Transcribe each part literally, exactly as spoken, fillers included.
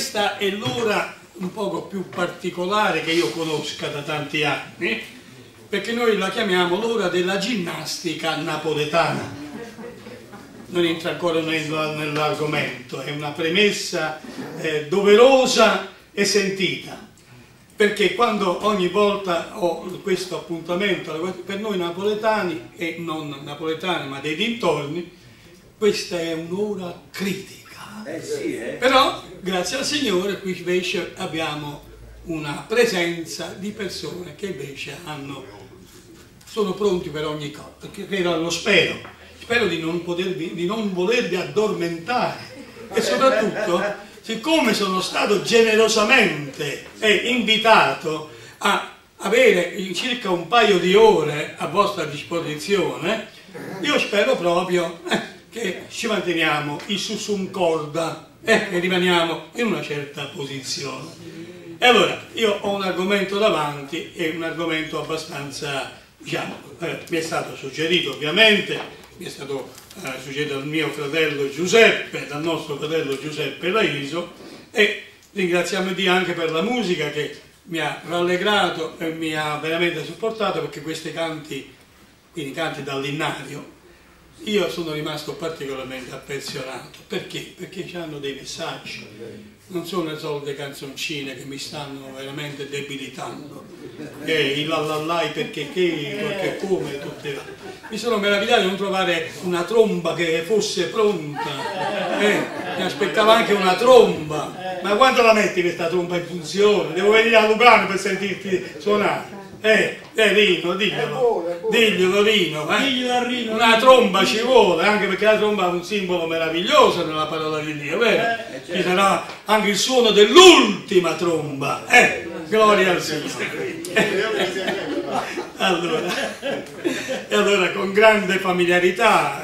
questa è l'ora un poco più particolare che io conosca da tanti anni, perché noi la chiamiamo l'ora della ginnastica napoletana. Non entra ancora nell'argomento, è una premessa eh, doverosa e sentita, perché quando ogni volta ho questo appuntamento, per noi napoletani, e non napoletani ma dei dintorni, questa è un'ora critica. Eh sì, eh. Però, grazie al Signore, qui invece abbiamo una presenza di persone che invece hanno, sono pronti per ogni cosa, perché lo spero. Spero di non, potervi, di non volervi addormentare e soprattutto, siccome sono stato generosamente invitato a avere circa un paio di ore a vostra disposizione, io spero proprio eh, che ci manteniamo in sussum corda eh, e rimaniamo in una certa posizione. E allora, io ho un argomento davanti e un argomento abbastanza, diciamo, eh, mi è stato suggerito ovviamente, mi è stato eh, suggerito dal mio fratello Giuseppe, dal nostro fratello Giuseppe Laiso, e ringraziamo Dio anche per la musica che mi ha rallegrato e mi ha veramente supportato, perché questi canti, quindi canti dall'innario, io sono rimasto particolarmente affezionato. Perché? Perché hanno dei messaggi, non sono le solite canzoncine che mi stanno veramente debilitando, e i lallallai perché che, perché come, tutte. Mi sono meravigliato di non trovare una tromba che fosse pronta, eh, mi aspettavo anche una tromba, ma quando la metti questa tromba in funzione? Devo venire a Lugano per sentirti suonare. Eh, eh Rino, diglielo, diglielo Rino, eh? Una tromba ci vuole, anche perché la tromba è un simbolo meraviglioso nella parola di Dio, vero? Ci sarà anche il suono dell'ultima tromba, eh? Gloria al Signore. Allora, e allora con grande familiarità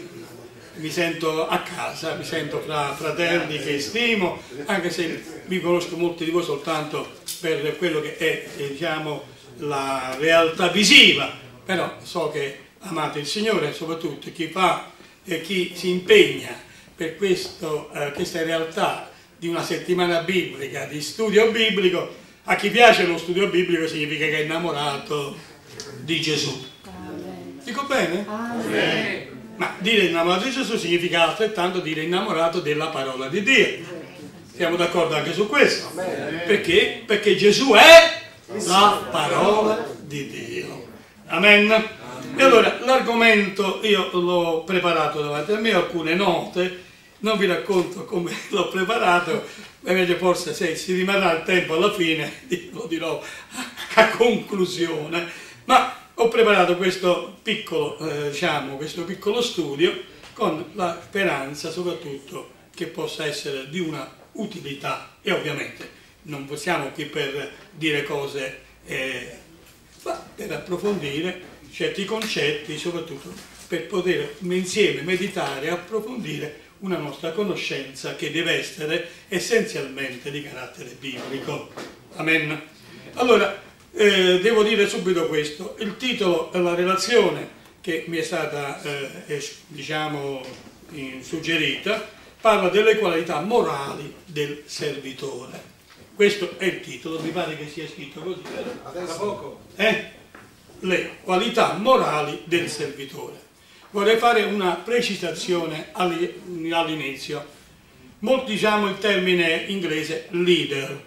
mi sento a casa, mi sento fra fratelli che stimo, anche se vi conosco molti di voi soltanto per quello che è, diciamo, la realtà visiva, però so che amate il Signore, e soprattutto chi fa e chi si impegna per questo, eh, questa realtà di una settimana biblica, di studio biblico. A chi piace lo studio biblico significa che è innamorato di Gesù. Amen. Dico bene? Amen. Ma dire innamorato di Gesù significa altrettanto dire innamorato della parola di Dio. Siamo d'accordo anche su questo? Amen. Perché? Perché Gesù è la parola di Dio. Amen. Amen. E allora l'argomento io l'ho preparato davanti a me, alcune note, non vi racconto come l'ho preparato, è meglio forse se si rimarrà il tempo alla fine lo dirò a conclusione, ma ho preparato questo piccolo, eh, diciamo, questo piccolo studio con la speranza soprattutto che possa essere di una utilità, e ovviamente non possiamo qui per dire cose, eh, ma per approfondire certi concetti, soprattutto per poter insieme meditare e approfondire una nostra conoscenza che deve essere essenzialmente di carattere biblico. Amen. Allora, eh, devo dire subito questo: il titolo della relazione che mi è stata eh, diciamo suggerita parla delle qualità morali del servitore. Questo è il titolo, mi pare che sia scritto così, vero? Adesso poco. Eh? Le qualità morali del servitore. Vorrei fare una precisazione all'inizio. Molti diciamo il termine inglese leader,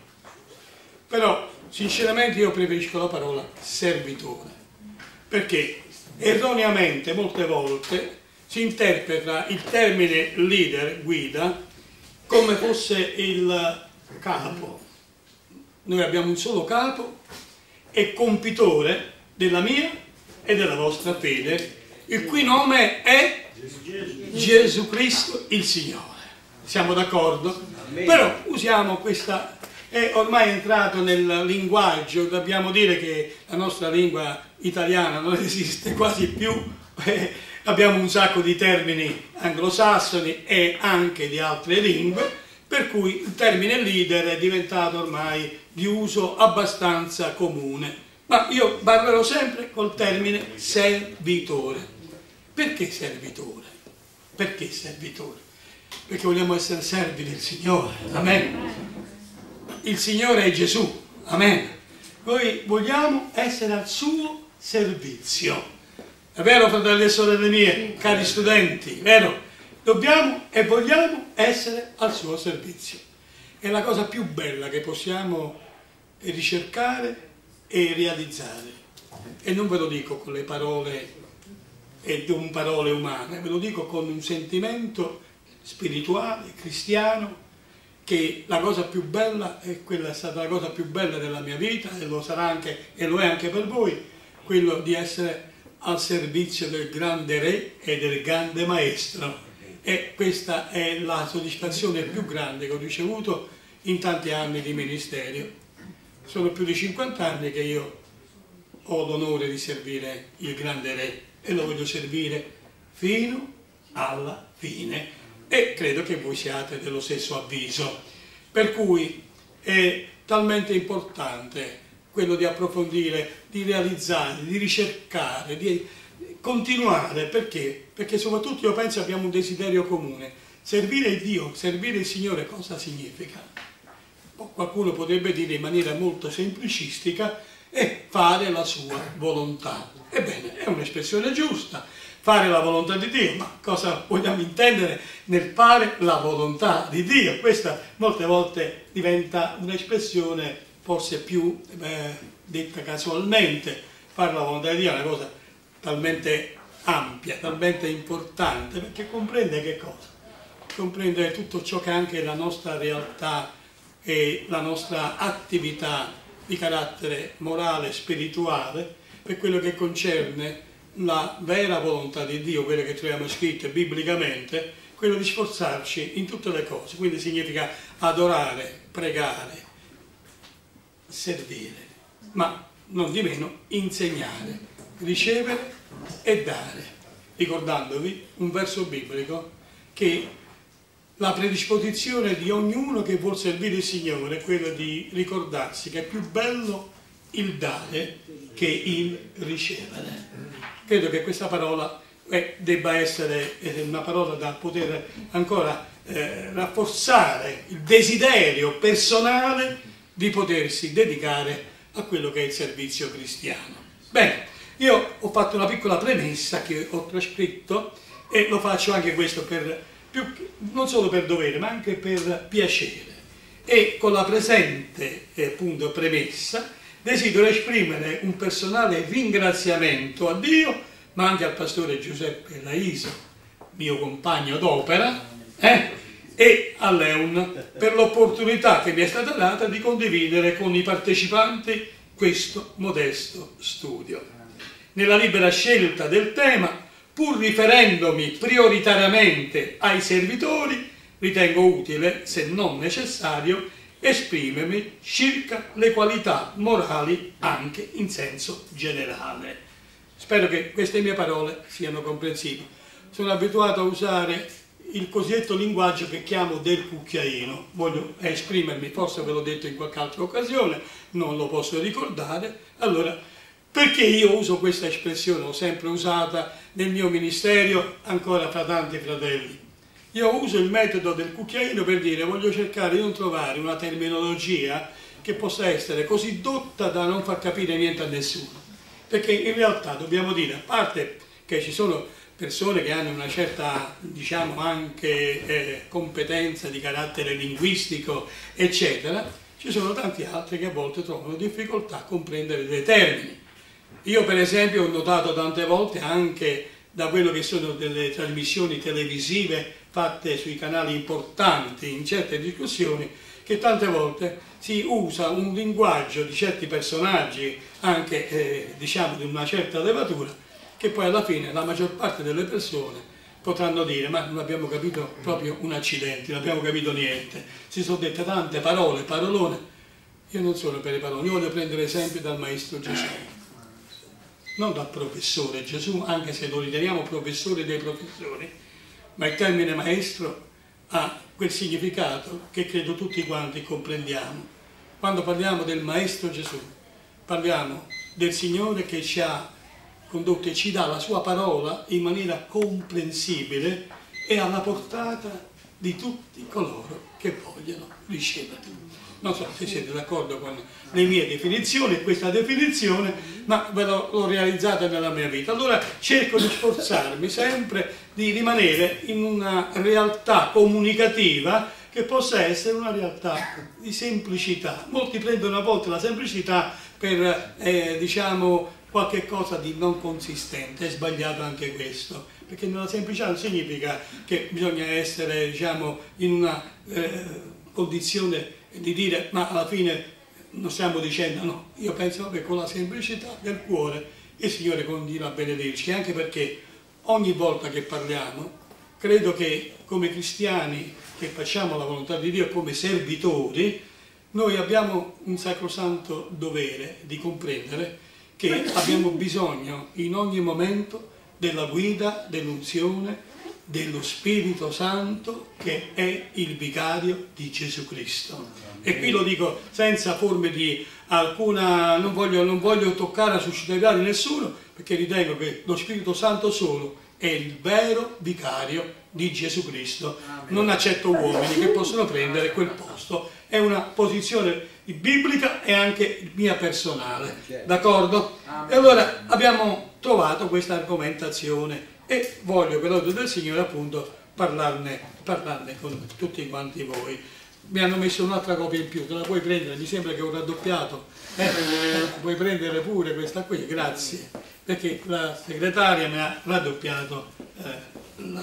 però sinceramente io preferisco la parola servitore, perché erroneamente molte volte si interpreta il termine leader, guida, come fosse il capo. Noi abbiamo un solo capo e compitore della mia e della vostra fede, il cui nome è Gesù Cristo il Signore. Siamo d'accordo? Però usiamo questa, è ormai entrato nel linguaggio, dobbiamo dire che la nostra lingua italiana non esiste quasi più, eh, abbiamo un sacco di termini anglosassoni e anche di altre lingue, per cui il termine leader è diventato ormai di uso abbastanza comune. Ma io parlerò sempre col termine servitore. Perché servitore? Perché servitore? Perché vogliamo essere servi del Signore. Amen. il Signore è Gesù, amen. Noi vogliamo essere al suo servizio. È vero, fratelli e sorelle mie, cari studenti, vero? Dobbiamo e vogliamo essere al suo servizio. È la cosa più bella che possiamo ricercare e realizzare. E non ve lo dico con le parole e con parole umane, ve lo dico con un sentimento spirituale, cristiano, che la cosa più bella, e quella è stata la cosa più bella della mia vita, e lo sarà anche, e lo è anche per voi, quello di essere al servizio del grande Re e del grande Maestro. E questa è la soddisfazione più grande che ho ricevuto in tanti anni di ministero. Sono più di cinquanta anni che io ho l'onore di servire il grande Re e lo voglio servire fino alla fine. E credo che voi siate dello stesso avviso, per cui è talmente importante quello di approfondire, di realizzare, di ricercare, di continuare, perché? Perché soprattutto io penso abbiamo un desiderio comune: servire Dio, servire il Signore cosa significa? Qualcuno potrebbe dire in maniera molto semplicistica: è fare la sua volontà. Ebbene, è un'espressione giusta, fare la volontà di Dio, ma cosa vogliamo intendere nel fare la volontà di Dio? Questa molte volte diventa un'espressione forse più eh, detta casualmente. Fare la volontà di Dio è una cosa talmente ampia, talmente importante, perché comprende che cosa? Comprende tutto ciò che anche la nostra realtà e la nostra attività di carattere morale, spirituale, per quello che concerne la vera volontà di Dio, quelle che troviamo scritte biblicamente, quello di sforzarci in tutte le cose. Quindi significa adorare, pregare, servire, ma non di meno insegnare, ricevere e dare, ricordandovi un verso biblico che la predisposizione di ognuno che vuol servire il Signore è quella di ricordarsi che è più bello il dare che il ricevere. Credo che questa parola eh, debba essere eh, una parola da poter ancora eh, rafforzare il desiderio personale di potersi dedicare a quello che è il servizio cristiano. Bene, io ho fatto una piccola premessa che ho trascritto e lo faccio anche questo per, più, non solo per dovere ma anche per piacere. E con la presente eh, appunto premessa desidero esprimere un personale ringraziamento a Dio, ma anche al pastore Giuseppe Laiso, mio compagno d'opera, eh, e a Leon per l'opportunità che mi è stata data di condividere con i partecipanti questo modesto studio. Nella libera scelta del tema, pur riferendomi prioritariamente ai servitori, ritengo utile, se non necessario, esprimermi circa le qualità morali anche in senso generale. Spero che queste mie parole siano comprensibili. Sono abituato a usare il cosiddetto linguaggio che chiamo del cucchiaino. Voglio esprimermi, forse ve l'ho detto in qualche altra occasione, non lo posso ricordare. Allora, perché io uso questa espressione? L'ho sempre usata nel mio ministero, ancora fra tanti fratelli. Io uso il metodo del cucchiaino per dire voglio cercare di non trovare una terminologia che possa essere così dotta da non far capire niente a nessuno. Perché in realtà dobbiamo dire, a parte che ci sono persone che hanno una certa, diciamo, anche eh, competenza di carattere linguistico, eccetera, ci sono tanti altri che a volte trovano difficoltà a comprendere dei termini. Io per esempio ho notato tante volte anche da quello che sono delle trasmissioni televisive fatte sui canali importanti in certe discussioni, che tante volte si usa un linguaggio di certi personaggi, anche eh, diciamo di una certa levatura, che poi alla fine la maggior parte delle persone potranno dire ma non abbiamo capito proprio un accidente, non abbiamo capito niente, si sono dette tante parole, parolone. Io non sono per le parole, io voglio prendere esempio dal Maestro Gesù, non dal professore Gesù, anche se lo riteniamo professore dei professori, ma il termine maestro ha quel significato che credo tutti quanti comprendiamo. Quando parliamo del Maestro Gesù, parliamo del Signore che ci ha condotto e ci dà la sua parola in maniera comprensibile e alla portata di tutti coloro che vogliono riceverla. non so se siete d'accordo con le mie definizioni e questa definizione, ma ve l'ho realizzata nella mia vita. Allora cerco di sforzarmi sempre di rimanere in una realtà comunicativa che possa essere una realtà di semplicità. Molti prendono a volte la semplicità per, eh, diciamo, qualche cosa di non consistente. È sbagliato anche questo, perché nella semplicità non significa che bisogna essere, diciamo, in una eh, condizione di dire ma alla fine non stiamo dicendo no. Io penso che con la semplicità del cuore il Signore continua a benedirci, anche perché ogni volta che parliamo credo che come cristiani che facciamo la volontà di Dio, come servitori, noi abbiamo un sacrosanto dovere di comprendere che abbiamo bisogno in ogni momento della guida, dell'unzione, dello Spirito Santo, che è il vicario di Gesù Cristo. E qui lo dico senza forme di alcuna, non voglio, non voglio toccare a suscitare nessuno, perché ritengo che lo Spirito Santo solo è il vero vicario di Gesù Cristo. Non accetto uomini che possono prendere quel posto. È una posizione biblica e anche mia personale, d'accordo? E allora abbiamo trovato questa argomentazione e voglio per l'ordine del Signore appunto parlarne, parlarne con tutti quanti voi. Mi hanno messo un'altra copia in più, te la puoi prendere? Mi sembra che ho raddoppiato, eh? Eh, puoi prendere pure questa qui, grazie, perché la segretaria mi ha raddoppiato, eh, la,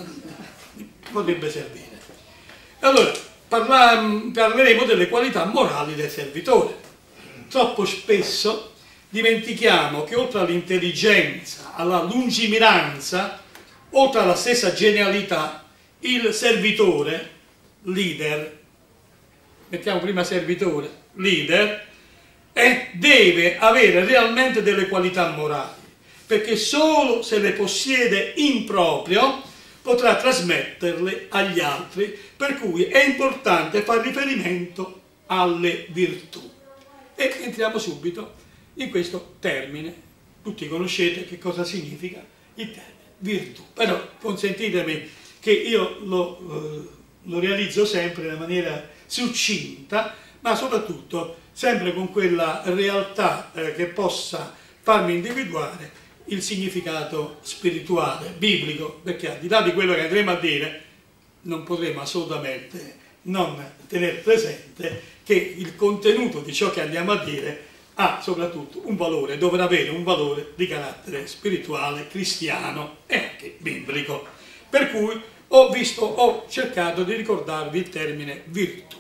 potrebbe servire. Allora, parla, parleremo delle qualità morali del servitore. Troppo spesso dimentichiamo che oltre all'intelligenza, alla lungimiranza, oltre alla stessa genialità, il servitore, leader, mettiamo prima servitore, leader, eh, deve avere realmente delle qualità morali, perché solo se le possiede in proprio potrà trasmetterle agli altri, per cui è importante fare riferimento alle virtù. E entriamo subito in questo termine. Tutti conoscete che cosa significa il termine virtù, però consentitemi che io lo, eh, lo realizzo sempre in maniera succinta, ma soprattutto sempre con quella realtà eh, che possa farmi individuare il significato spirituale, biblico, perché al di là di quello che andremo a dire non potremo assolutamente non tenere presente che il contenuto di ciò che andiamo a dire ha soprattutto un valore, dovrà avere un valore di carattere spirituale, cristiano e anche biblico. Per cui ho visto, ho cercato di ricordarvi il termine virtù.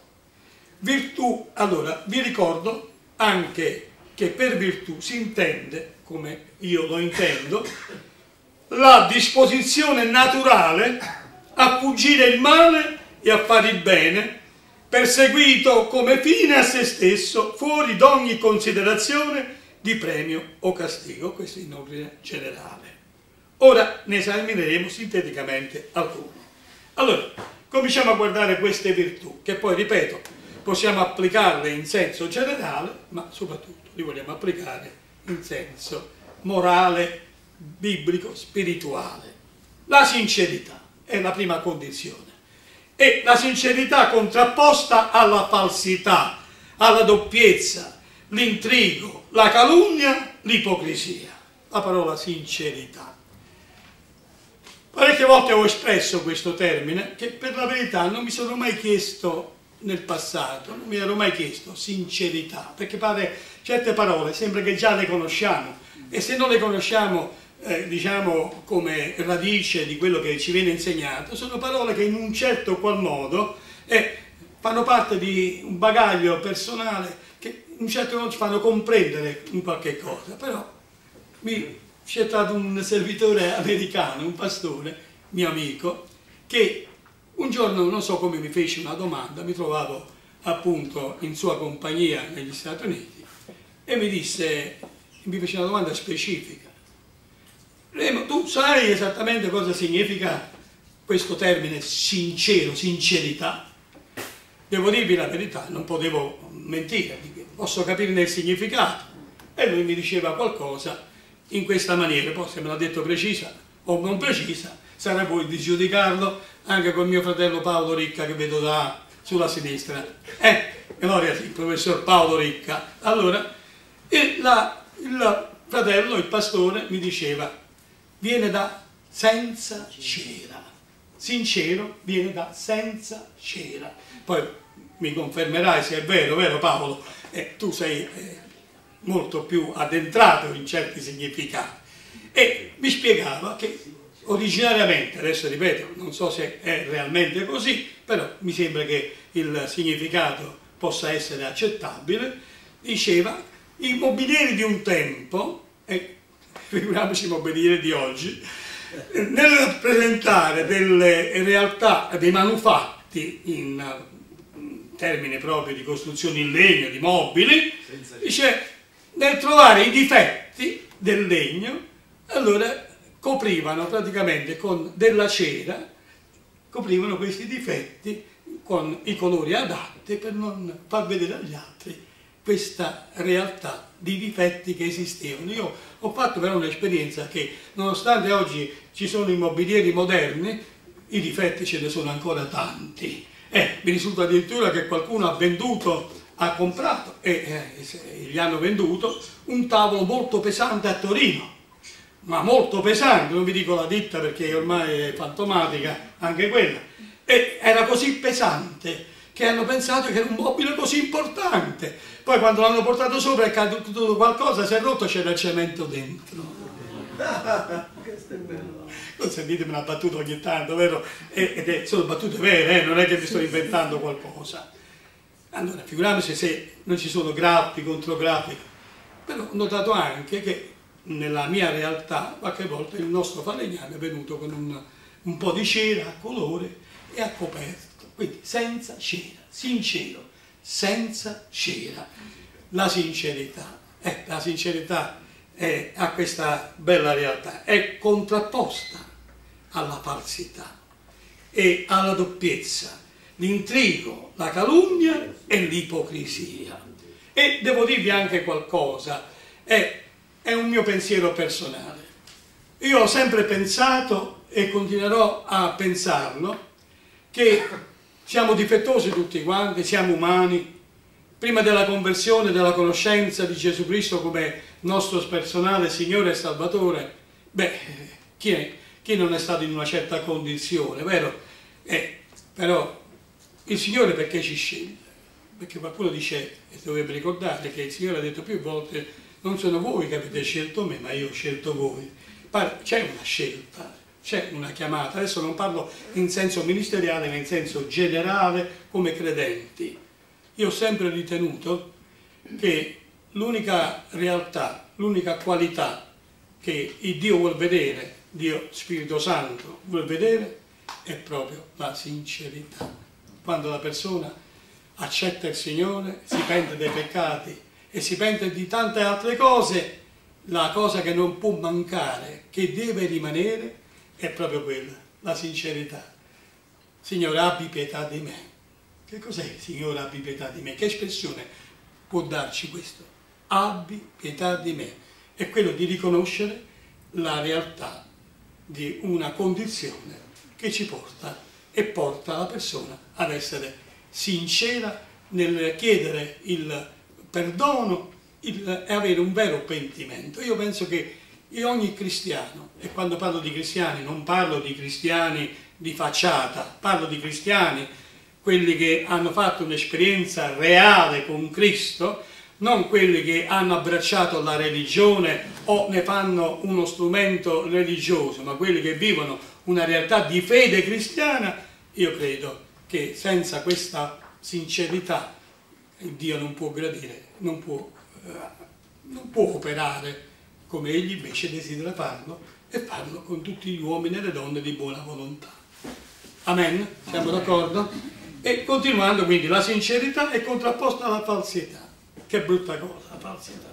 Virtù, allora, vi ricordo anche che per virtù si intende, come io lo intendo, la disposizione naturale a fuggire il male e a fare il bene, perseguito come fine a se stesso, fuori d'ogni considerazione di premio o castigo, questo in ordine generale. Ora ne esamineremo sinteticamente alcune. Allora, cominciamo a guardare queste virtù, che poi, ripeto, possiamo applicarle in senso generale, ma soprattutto li vogliamo applicare in senso morale, biblico, spirituale. La sincerità è la prima condizione. E la sincerità contrapposta alla falsità, alla doppiezza, l'intrigo, la calunnia, l'ipocrisia. La parola sincerità. Parecchie volte ho espresso questo termine che per la verità non mi sono mai chiesto nel passato, non mi ero mai chiesto sincerità, perché pare certe parole sembra che già le conosciamo e se non le conosciamo Eh, diciamo come radice di quello che ci viene insegnato, sono parole che in un certo qual modo eh, fanno parte di un bagaglio personale che in un certo modo ci fanno comprendere un qualche cosa. Però mi c'è stato un servitore americano, un pastore, mio amico, che un giorno, non so come, mi fece una domanda, mi trovavo appunto in sua compagnia negli Stati Uniti e mi disse, mi fece una domanda specifica. Tu sai esattamente cosa significa questo termine sincero, sincerità? Devo dirvi la verità, non potevo mentire, posso capirne il significato. E lui mi diceva qualcosa in questa maniera, poi se me l'ha detto precisa o non precisa, sarà voi di giudicarlo, anche con mio fratello Paolo Ricca che vedo da sulla sinistra. Eh, gloria sì, il professor Paolo Ricca. Allora, e la, il fratello, il pastore, mi diceva, viene da senza cera. Sincero viene da senza cera. Poi mi confermerai se è vero, vero Paolo? Eh, tu sei eh, molto più addentrato in certi significati. E mi spiegava che originariamente, adesso ripeto, non so se è realmente così, però mi sembra che il significato possa essere accettabile, diceva i mobilieri di un tempo, e figuriamoci i mobilieri di oggi, nel rappresentare delle realtà, dei manufatti in termini proprio di costruzioni in legno, di mobili, dice nel trovare i difetti del legno, allora coprivano praticamente con della cera, coprivano questi difetti con i colori adatti per non far vedere agli altri questa realtà di difetti che esistevano. Io ho fatto però un'esperienza che nonostante oggi ci sono i mobilieri moderni, i difetti ce ne sono ancora tanti. Eh, mi risulta addirittura che qualcuno ha venduto, ha comprato e eh, gli hanno venduto un tavolo molto pesante a Torino, ma molto pesante, non vi dico la ditta perché ormai è fantomatica anche quella, e era così pesante che hanno pensato che era un mobile così importante. Poi quando l'hanno portato sopra è caduto qualcosa, si è rotto, c'era il cemento dentro. Non sentitemi una battuta ogni tanto, vero? Ed è, sono battute vere, eh? Non è che mi sto inventando qualcosa. Allora, figuriamoci se non ci sono graffi, contrograffi. Però ho notato anche che nella mia realtà qualche volta il nostro falegname è venuto con un, un po' di cera a colore e ha coperto, quindi senza cera, sincero, senza cera. La sincerità, eh, la sincerità è, ha questa bella realtà, è contrapposta alla falsità e alla doppiezza, l'intrigo, la calunnia e l'ipocrisia. E devo dirvi anche qualcosa, è, è un mio pensiero personale. Io ho sempre pensato e continuerò a pensarlo che siamo difettosi tutti quanti, siamo umani. Prima della conversione, della conoscenza di Gesù Cristo come nostro personale Signore e Salvatore, beh, chi, è, chi non è stato in una certa condizione, vero? Eh, però il Signore perché ci sceglie? Perché qualcuno dice, e dovrebbe ricordare, che il Signore ha detto più volte, non sono voi che avete scelto me, ma io ho scelto voi. C'è una scelta, c'è una chiamata. Adesso non parlo in senso ministeriale, ma in senso generale come credenti. Io ho sempre ritenuto che l'unica realtà, l'unica qualità che il Dio vuol vedere, Dio Spirito Santo vuol vedere, è proprio la sincerità. Quando la persona accetta il Signore, si pente dei peccati e si pente di tante altre cose, la cosa che non può mancare, che deve rimanere, è proprio quella, la sincerità. Signore, abbi pietà di me. Che cos'è, Signore, abbi pietà di me? Che espressione può darci questo? Abbi pietà di me. È quello di riconoscere la realtà di una condizione che ci porta e porta la persona ad essere sincera nel chiedere il perdono il, e avere un vero pentimento. Io penso che ogni cristiano, e quando parlo di cristiani non parlo di cristiani di facciata, parlo di cristiani, quelli che hanno fatto un'esperienza reale con Cristo, non quelli che hanno abbracciato la religione o ne fanno uno strumento religioso, ma quelli che vivono una realtà di fede cristiana. Io credo che senza questa sincerità Dio non può gradire, non può, eh, non può operare come Egli invece desidera farlo e farlo con tutti gli uomini e le donne di buona volontà. Amen? Siamo d'accordo? E continuando, quindi, la sincerità è contrapposta alla falsità. Che brutta cosa, la falsità.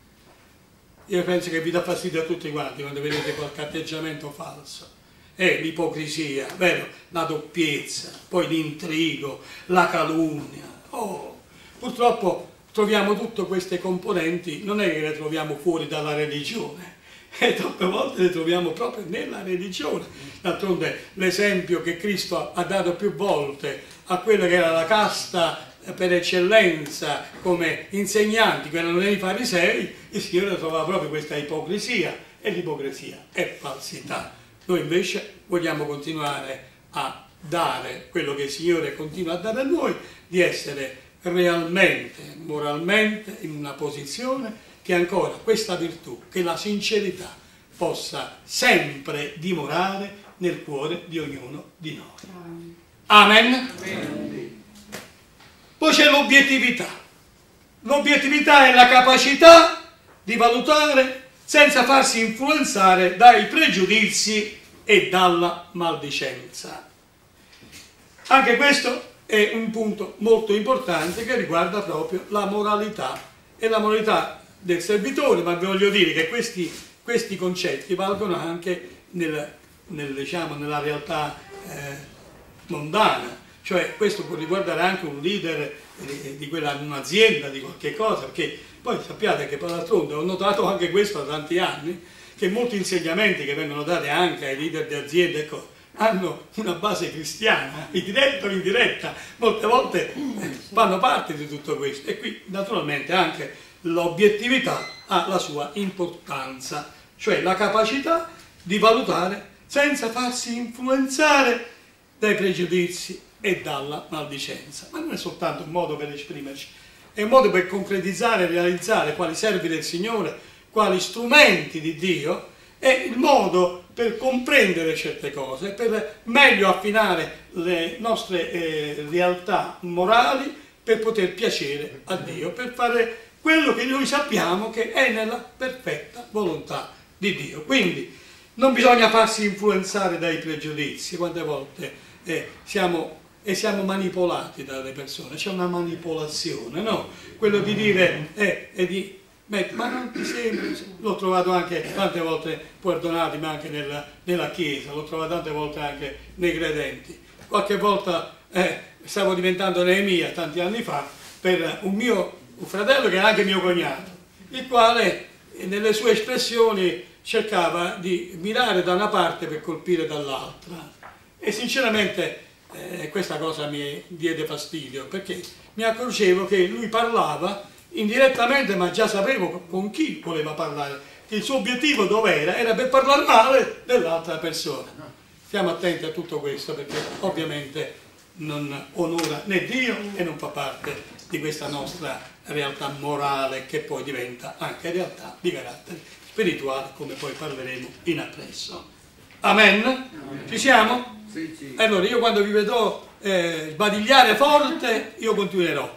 Io penso che vi dà fastidio a tutti quanti quando vedete qualche atteggiamento falso. È l'ipocrisia, vero? La doppiezza, poi l'intrigo, la calunnia. Oh, purtroppo troviamo tutte queste componenti, non è che le troviamo fuori dalla religione, e troppe volte le troviamo proprio nella religione. D'altronde l'esempio che Cristo ha dato più volte a quella che era la casta per eccellenza come insegnanti, che erano i farisei, il Signore trovava proprio questa ipocrisia, e l'ipocrisia è falsità. Noi invece vogliamo continuare a dare quello che il Signore continua a dare a noi, di essere realmente, moralmente in una posizione che ancora questa virtù, che la sincerità possa sempre dimorare nel cuore di ognuno di noi. Amen. Amen. Poi c'è l'obiettività. L'obiettività è la capacità di valutare senza farsi influenzare dai pregiudizi e dalla maldicenza. Anche questo è un punto molto importante che riguarda proprio la moralità e la moralità del servitore, ma vi voglio dire che questi, questi concetti valgono anche nel, nel, diciamo, nella realtà eh, mondana, cioè questo può riguardare anche un leader di, di quella, un'azienda, di qualche cosa, perché poi sappiate che per d'altronde ho notato anche questo da tanti anni, che molti insegnamenti che vengono dati anche ai leader di aziende, ecco, hanno una base cristiana, in diretta o indiretta, molte volte fanno parte di tutto questo, e qui naturalmente anche l'obiettività ha la sua importanza, cioè la capacità di valutare senza farsi influenzare dai pregiudizi e dalla maldicenza. Ma non è soltanto un modo per esprimerci, è un modo per concretizzare e realizzare quali servi del Signore, quali strumenti di Dio, è il modo per comprendere certe cose, per meglio affinare le nostre eh, realtà morali, per poter piacere a Dio, per fare quello che noi sappiamo che è nella perfetta volontà di Dio. Quindi non bisogna farsi influenzare dai pregiudizi. Quante volte eh, siamo, e siamo manipolati dalle persone, c'è una manipolazione, no? Quello di dire, eh, e di Beh, ma non ti sembra, l'ho trovato anche tante volte, perdonatemi, anche nella, nella Chiesa, l'ho trovato tante volte anche nei credenti. Qualche volta eh, stavo diventando Neemia tanti anni fa per un mio un fratello che era anche mio cognato, il quale nelle sue espressioni cercava di mirare da una parte per colpire dall'altra. E sinceramente eh, questa cosa mi diede fastidio, perché mi accorgevo che lui parlava indirettamente, ma già sapevo con chi voleva parlare, che il suo obiettivo dov'era? Era per parlare male dell'altra persona. Stiamo attenti a tutto questo, perché ovviamente non onora né Dio e non fa parte di questa nostra realtà morale, che poi diventa anche realtà di carattere spirituale, come poi parleremo in appresso. Amen? Amen. Ci siamo? Sì, sì. Allora io quando vi vedrò eh, sbadigliare forte, io continuerò.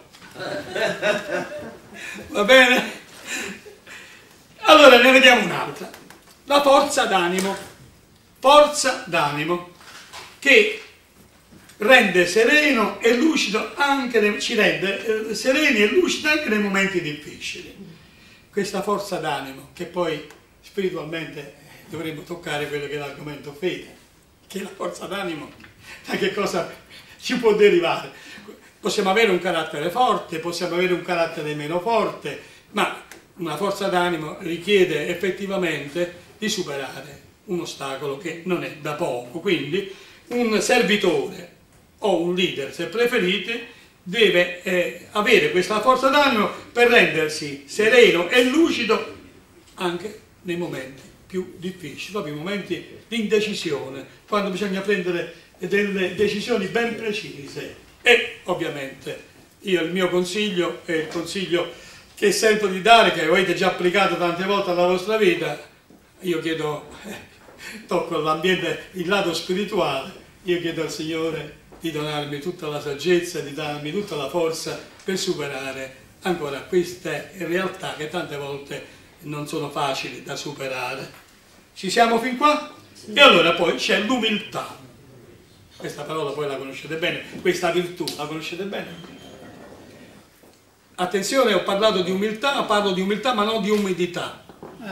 Va bene? Allora ne vediamo un'altra. La forza d'animo. Forza d'animo che rende sereno e lucido anche nei, ci rende eh, sereni e lucidi anche nei momenti difficili. Questa forza d'animo, che poi spiritualmente dovremmo toccare quello che è l'argomento fede, che la forza d'animo da che cosa ci può derivare. Possiamo avere un carattere forte, possiamo avere un carattere meno forte, ma una forza d'animo richiede effettivamente di superare un ostacolo che non è da poco. Quindi un servitore o un leader, se preferite, deve eh, avere questa forza d'animo per rendersi sereno e lucido anche nei momenti più difficili, proprio i momenti di indecisione, quando bisogna prendere delle decisioni ben precise. E ovviamente io il mio consiglio è il consiglio che sento di dare, che avete già applicato tante volte alla vostra vita. Io chiedo, eh, tocco l'ambiente, il lato spirituale, io chiedo al Signore di donarmi tutta la saggezza, di darmi tutta la forza per superare ancora queste realtà che tante volte non sono facili da superare. Ci siamo fin qua? Sì. E allora poi c'è l'umiltà. Questa parola poi la conoscete bene, questa virtù la conoscete bene. Attenzione, ho parlato di umiltà, parlo di umiltà ma non di umidità.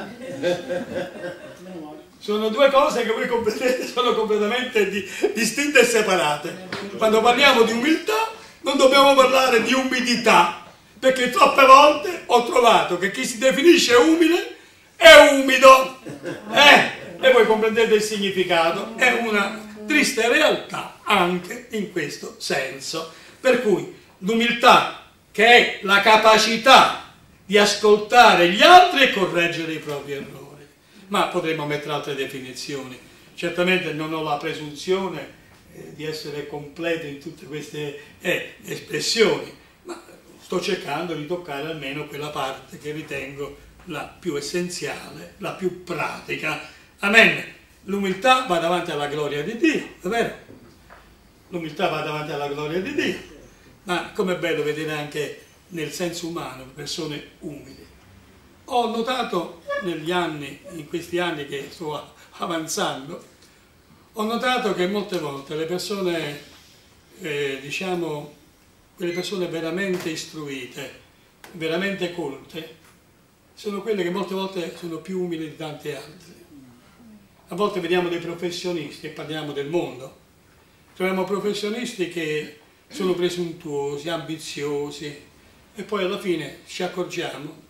Sono due cose che voi comprendete, sono completamente di, distinte e separate. Quando parliamo di umiltà non dobbiamo parlare di umidità, perché troppe volte ho trovato che chi si definisce umile è umido, eh? E voi comprendete il significato, è una triste realtà anche in questo senso. Per cui l'umiltà, che è la capacità di ascoltare gli altri e correggere i propri errori. Ma potremmo mettere altre definizioni. Certamente non ho la presunzione eh, di essere completo in tutte queste eh, espressioni, ma sto cercando di toccare almeno quella parte che ritengo la più essenziale, la più pratica. Amen. L'umiltà va davanti alla gloria di Dio, è vero? L'umiltà va davanti alla gloria di Dio, ma com'è bello vedere anche nel senso umano persone umili. Ho notato negli anni, in questi anni che sto avanzando, ho notato che molte volte le persone, eh, diciamo, quelle persone veramente istruite, veramente colte, sono quelle che molte volte sono più umili di tante altre. A volte vediamo dei professionisti, e parliamo del mondo, troviamo professionisti che sono presuntuosi, ambiziosi, e poi alla fine ci accorgiamo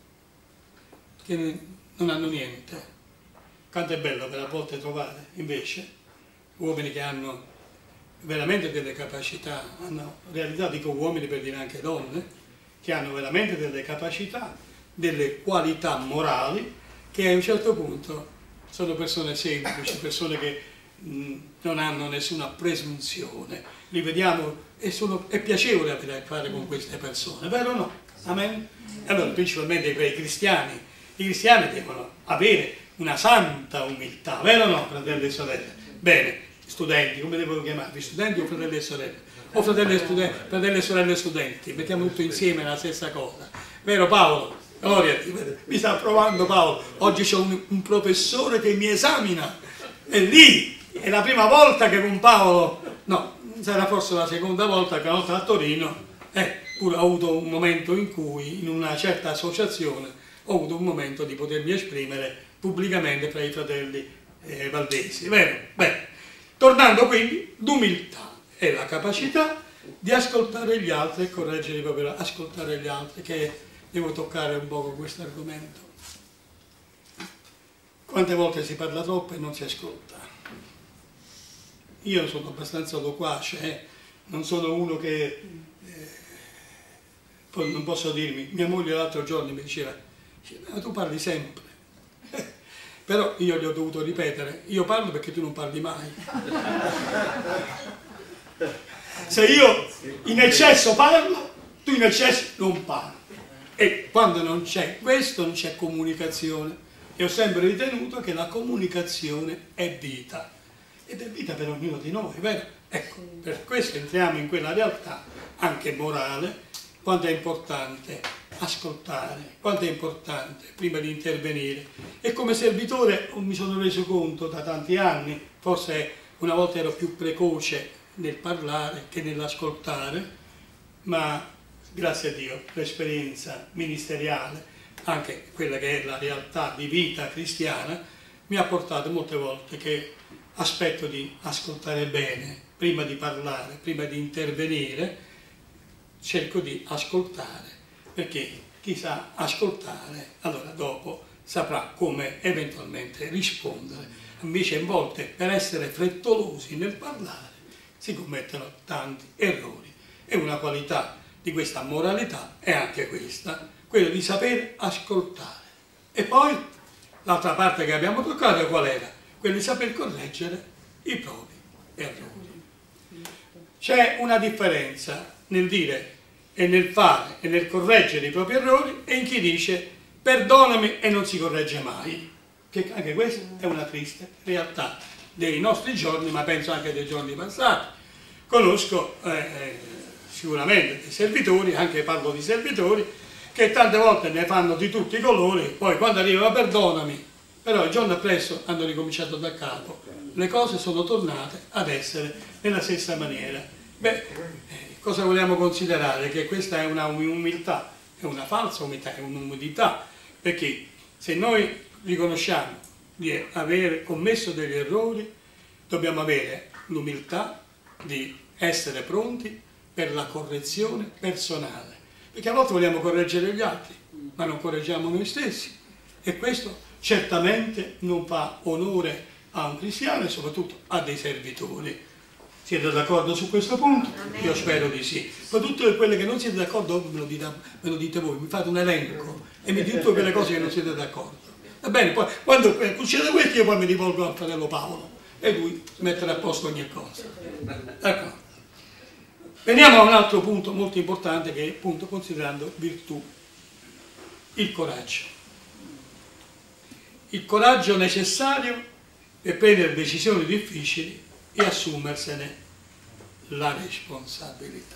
che non hanno niente. Quanto è bello per a volte trovare invece uomini che hanno veramente delle capacità, hanno realizzato, dico uomini per dire anche donne, che hanno veramente delle capacità, delle qualità morali, che a un certo punto sono persone semplici, persone che mh, non hanno nessuna presunzione. Li vediamo e sono, è piacevole avere a che fare con queste persone, vero o no? Amen? E allora principalmente per i cristiani, i cristiani devono avere una santa umiltà, vero o no, fratelli e sorelle? Bene, studenti, come devo chiamarvi? Studenti o fratelli e sorelle? O fratelli e, studenti, fratelli e sorelle studenti, mettiamo tutto insieme la stessa cosa. Vero Paolo? Gloria, mi sta provando Paolo, oggi c'è un, un professore che mi esamina, e lì è la prima volta che con Paolo, no, sarà forse la seconda volta che una volta a Torino, eh, pure ho avuto un momento in cui in una certa associazione ho avuto un momento di potermi esprimere pubblicamente fra i fratelli eh, valdesi, vero? Bene, tornando quindi, l'umiltà è la capacità di ascoltare gli altri e correggere proprio, ascoltare gli altri, che devo toccare un po' questo argomento. Quante volte si parla troppo e non si ascolta? Io sono abbastanza loquace, eh? Non sono uno che... Eh, poi non posso dirmi, mia moglie l'altro giorno mi diceva, ma tu parli sempre. Però io gli ho dovuto ripetere, io parlo perché tu non parli mai. Se io in eccesso parlo, tu in eccesso non parli. E quando non c'è questo, non c'è comunicazione. E ho sempre ritenuto che la comunicazione è vita. Ed è vita per ognuno di noi, vero? Ecco, per questo entriamo in quella realtà, anche morale, quanto è importante ascoltare, quanto è importante prima di intervenire. E come servitore mi sono reso conto da tanti anni, forse una volta ero più precoce nel parlare che nell'ascoltare, ma grazie a Dio l'esperienza ministeriale, anche quella che è la realtà di vita cristiana, mi ha portato molte volte che aspetto di ascoltare bene, prima di parlare, prima di intervenire, cerco di ascoltare, perché chi sa ascoltare, allora dopo saprà come eventualmente rispondere. Invece a volte per essere frettolosi nel parlare si commettono tanti errori, e una qualità di questa moralità è anche questa, quella di saper ascoltare. E poi l'altra parte che abbiamo toccato qual era? Quella di saper correggere i propri errori. C'è una differenza nel dire e nel fare e nel correggere i propri errori e in chi dice perdonami e non si corregge mai, che anche questa è una triste realtà dei nostri giorni, ma penso anche dei giorni passati. Conosco eh, sicuramente dei servitori, anche parlo di servitori, che tante volte ne fanno di tutti i colori, poi quando arriva perdonami, però il giorno appresso hanno ricominciato da capo, le cose sono tornate ad essere nella stessa maniera. Beh, cosa vogliamo considerare? Che questa è una umiltà, è una falsa umiltà, è un'umiltà, perché se noi riconosciamo di aver commesso degli errori, dobbiamo avere l'umiltà di essere pronti per la correzione personale, perché a volte vogliamo correggere gli altri, ma non correggiamo noi stessi, e questo certamente non fa onore a un cristiano e soprattutto a dei servitori. Siete d'accordo su questo punto? Io spero di sì. Ma tutte quelle che non siete d'accordo me lo dite, me lo dite voi, mi fate un elenco e mi dite tutte quelle cose che non siete d'accordo. Va bene, poi quando succede questo io poi mi rivolgo al fratello Paolo e lui metterà a posto ogni cosa. Ecco. Veniamo a un altro punto molto importante che è appunto considerando virtù, il coraggio. Il coraggio necessario per prendere decisioni difficili e assumersene la responsabilità.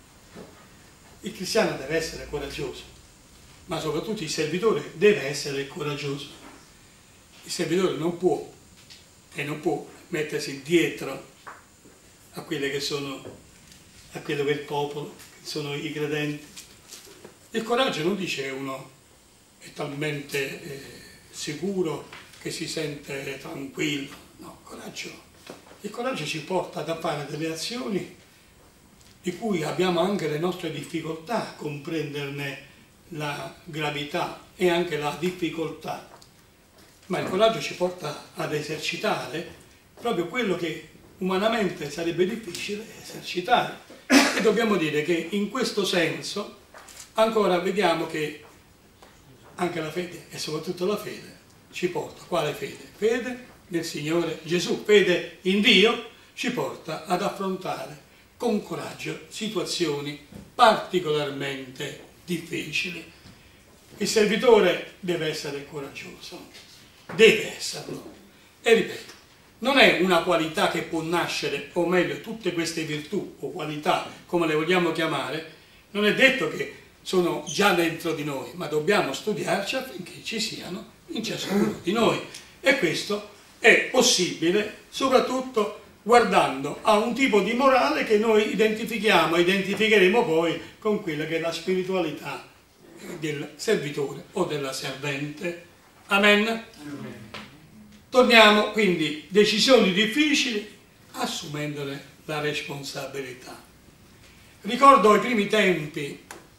Il cristiano deve essere coraggioso, ma soprattutto il servitore deve essere coraggioso. Il servitore non può e non può mettersi dietro a quelle che sono, a quello che è il popolo, che sono i credenti. Il coraggio non dice che uno è talmente eh, sicuro che si sente tranquillo, no, coraggio. Il coraggio ci porta a fare delle azioni di cui abbiamo anche le nostre difficoltà a comprenderne la gravità e anche la difficoltà, ma il coraggio ci porta ad esercitare proprio quello che umanamente sarebbe difficile esercitare. E dobbiamo dire che in questo senso ancora vediamo che anche la fede e soprattutto la fede ci porta, quale fede? Fede nel Signore Gesù, fede in Dio ci porta ad affrontare con coraggio situazioni particolarmente difficili. Il servitore deve essere coraggioso, deve esserlo. E ripeto, non è una qualità che può nascere, o meglio, tutte queste virtù o qualità, come le vogliamo chiamare, non è detto che sono già dentro di noi, ma dobbiamo studiarci affinché ci siano in ciascuno di noi. E questo è possibile soprattutto guardando a un tipo di morale che noi identifichiamo, identificheremo poi con quella che è la spiritualità del servitore o della servente. Amen? Amen. Torniamo quindi, decisioni difficili, assumendone la responsabilità. Ricordo ai primi tempi,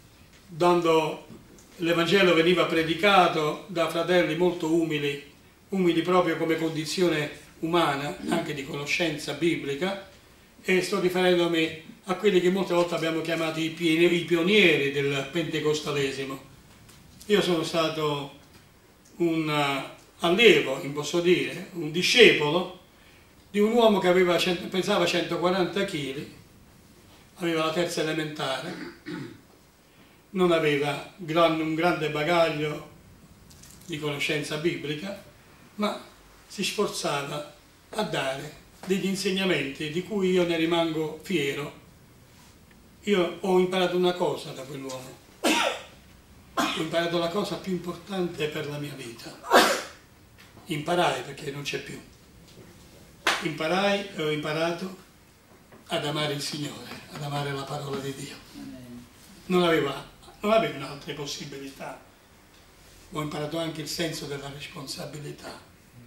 quando l'Evangelo veniva predicato da fratelli molto umili, umili proprio come condizione umana, anche di conoscenza biblica, e sto riferendomi a quelli che molte volte abbiamo chiamato i pionieri del pentecostalesimo. Io sono stato un allievo, posso dire, un discepolo di un uomo che aveva, pesava centoquaranta chili, aveva la terza elementare, non aveva un grande bagaglio di conoscenza biblica, ma si sforzava a dare degli insegnamenti di cui io ne rimango fiero. Io ho imparato una cosa da quell'uomo, ho imparato la cosa più importante per la mia vita. Imparai perché non c'è più. Imparai e ho imparato ad amare il Signore, ad amare la parola di Dio. Non aveva, non aveva altre possibilità. Ho imparato anche il senso della responsabilità.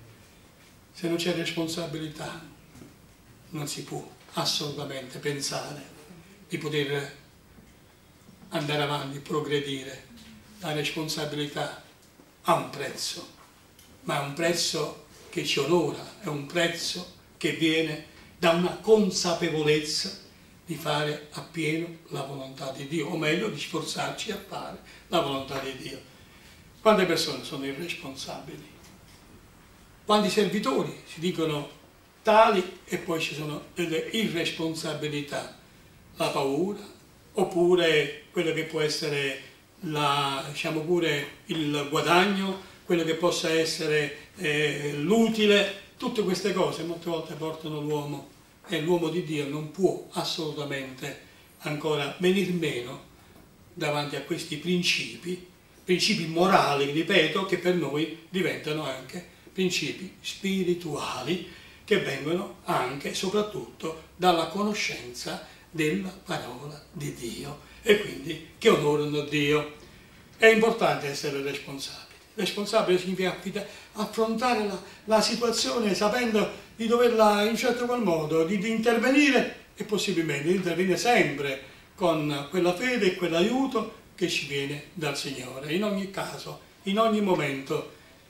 Se non c'è responsabilità non si può assolutamente pensare di poter andare avanti, progredire. La responsabilità ha un prezzo, ma è un prezzo che ci onora, è un prezzo che viene da una consapevolezza di fare appieno la volontà di Dio, o meglio di sforzarci a fare la volontà di Dio. Quante persone sono irresponsabili? Quanti servitori si dicono tali e poi ci sono delle irresponsabilità, la paura, oppure quello che può essere la, diciamo pure il guadagno, quello che possa essere eh, l'utile, tutte queste cose molte volte portano l'uomo, e l'uomo di Dio non può assolutamente ancora venir meno davanti a questi principi, principi morali, ripeto, che per noi diventano anche principi spirituali, che vengono anche e soprattutto dalla conoscenza della parola di Dio e quindi che onorano Dio. È importante essere responsabili. Responsabile significa affrontare la, la situazione sapendo di doverla in un certo qual modo, di, di intervenire e possibilmente di intervenire sempre con quella fede e quell'aiuto che ci viene dal Signore. In ogni caso, in ogni momento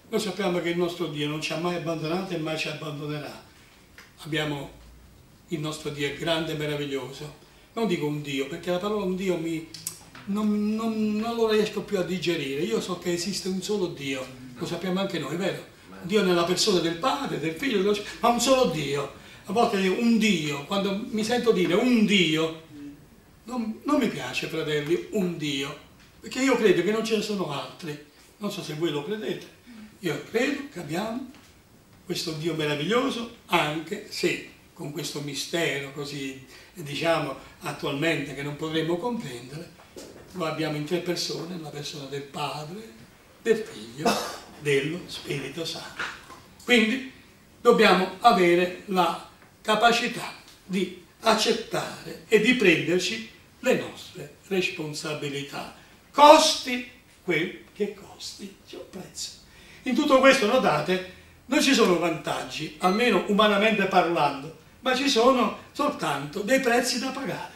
Noi sappiamo che il nostro Dio non ci ha mai abbandonato e mai ci abbandonerà. Abbiamo il nostro Dio è grande e meraviglioso. Non dico un Dio, perché la parola un Dio mi, non, non, non lo riesco più a digerire. Io so che esiste un solo Dio, lo sappiamo anche noi, vero? Dio nella persona del Padre, del Figlio, dello Spirito, ma un solo Dio. A volte un Dio, quando mi sento dire un Dio, non, non mi piace, fratelli, un Dio, perché io credo che non ce ne sono altri. Non so se voi lo credete. Io credo che abbiamo questo Dio meraviglioso, anche se con questo mistero così, diciamo, attualmente che non potremmo comprendere, lo abbiamo in tre persone, la persona del Padre, del Figlio, dello Spirito Santo. Quindi dobbiamo avere la capacità di accettare e di prenderci le nostre responsabilità. Costi quel che costi, c'è un prezzo. In tutto questo, notate, non ci sono vantaggi, almeno umanamente parlando, ma ci sono soltanto dei prezzi da pagare.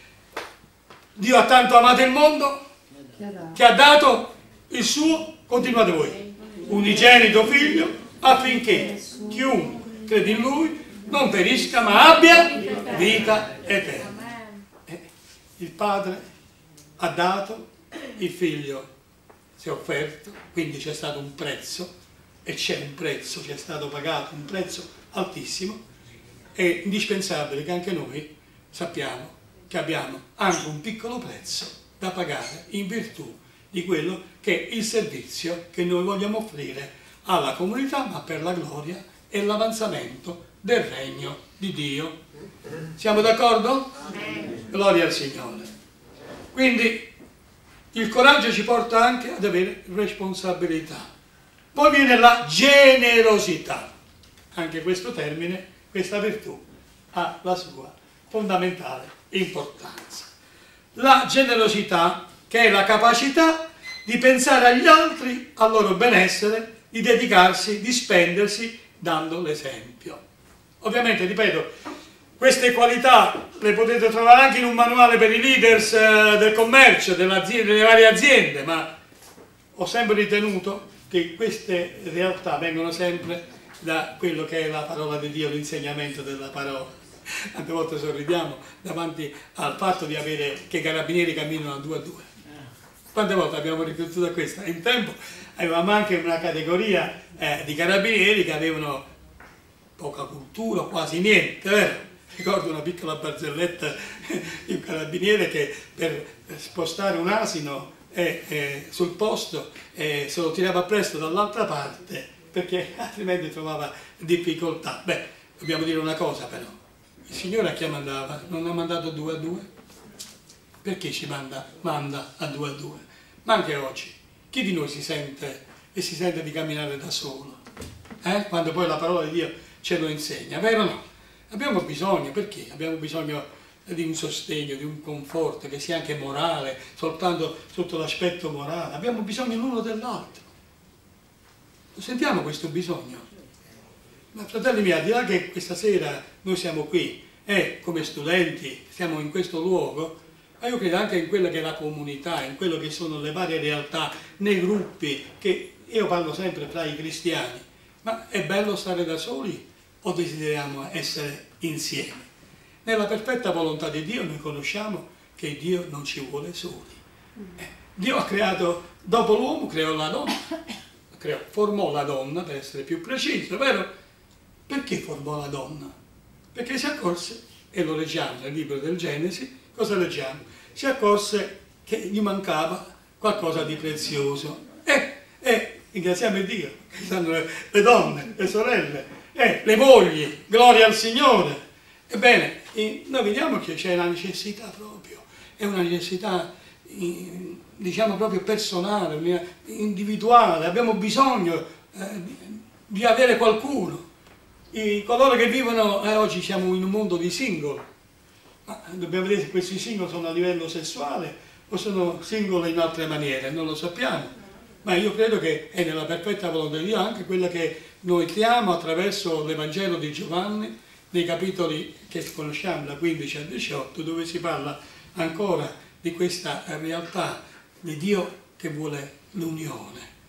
Dio ha tanto amato il mondo che ha dato il suo, continuate voi, unigenito figlio, affinché chiunque crede in lui non perisca ma abbia vita eterna. Eh, il Padre ha dato, il Figlio si è offerto, quindi c'è stato un prezzo, e c'è un prezzo, c'è stato pagato un prezzo altissimo. È indispensabile che anche noi sappiamo che abbiamo anche un piccolo prezzo da pagare in virtù di quello che è il servizio che noi vogliamo offrire alla comunità, ma per la gloria e l'avanzamento del regno di Dio. Siamo d'accordo? Gloria al Signore. Quindi il coraggio ci porta anche ad avere responsabilità. Poi viene la generosità. Anche questo termine, questa virtù, ha la sua fondamentale importanza. La generosità, che è la capacità di pensare agli altri, al loro benessere, di dedicarsi, di spendersi, dando l'esempio. Ovviamente, ripeto, queste qualità le potete trovare anche in un manuale per i leaders del commercio, delle varie aziende, ma ho sempre ritenuto che queste realtà vengono sempre da quello che è la parola di Dio, l'insegnamento della parola. Tante volte sorridiamo davanti al fatto di avere che i carabinieri camminano a due a due. Quante volte abbiamo riflettuto a questo? In tempo avevamo anche una categoria eh, di carabinieri che avevano poca cultura, quasi niente, vero? Ricordo una piccola barzelletta di un carabiniere che per spostare un asino eh, eh, sul posto eh, se lo tirava presto dall'altra parte perché altrimenti trovava difficoltà. Beh, dobbiamo dire una cosa però, il Signore a chi mandava? Non ha mandato due a due? Perché ci manda, manda a due a due? Ma anche oggi, chi di noi si sente e si sente di camminare da solo? Eh? Quando poi la parola di Dio ce lo insegna, vero o no? Abbiamo bisogno, perché? Abbiamo bisogno di un sostegno, di un conforto, che sia anche morale, soltanto sotto l'aspetto morale. Abbiamo bisogno l'uno dell'altro. Lo sentiamo questo bisogno? Ma fratelli miei, al di là che questa sera noi siamo qui, e come studenti siamo in questo luogo, ma io credo anche in quella che è la comunità, in quello che sono le varie realtà, nei gruppi, che io parlo sempre fra i cristiani. Ma è bello stare da soli o desideriamo essere insieme? Nella perfetta volontà di Dio noi conosciamo che Dio non ci vuole soli. Eh, Dio ha creato, dopo l'uomo creò la donna, creò, formò la donna, per essere più preciso, vero? Perché formò la donna? Perché si accorse, e lo leggiamo nel libro del Genesi, cosa leggiamo? Si accorse che gli mancava qualcosa di prezioso. E, e ringraziamo Dio, che sono le, le donne, le sorelle, e le mogli, gloria al Signore. Ebbene, noi vediamo che c'è una necessità proprio, è una necessità, diciamo, proprio personale, individuale. Abbiamo bisogno eh, di avere qualcuno. I, coloro che vivono, eh, oggi siamo in un mondo di single, ma dobbiamo vedere se questi single sono a livello sessuale o sono single in altre maniere, non lo sappiamo. Ma io credo che è nella perfetta volontà di Dio anche quella che noi chiamiamo attraverso l'Evangelo di Giovanni, nei capitoli che conosciamo, da quindici a diciotto, dove si parla ancora di questa realtà di Dio che vuole l'unione.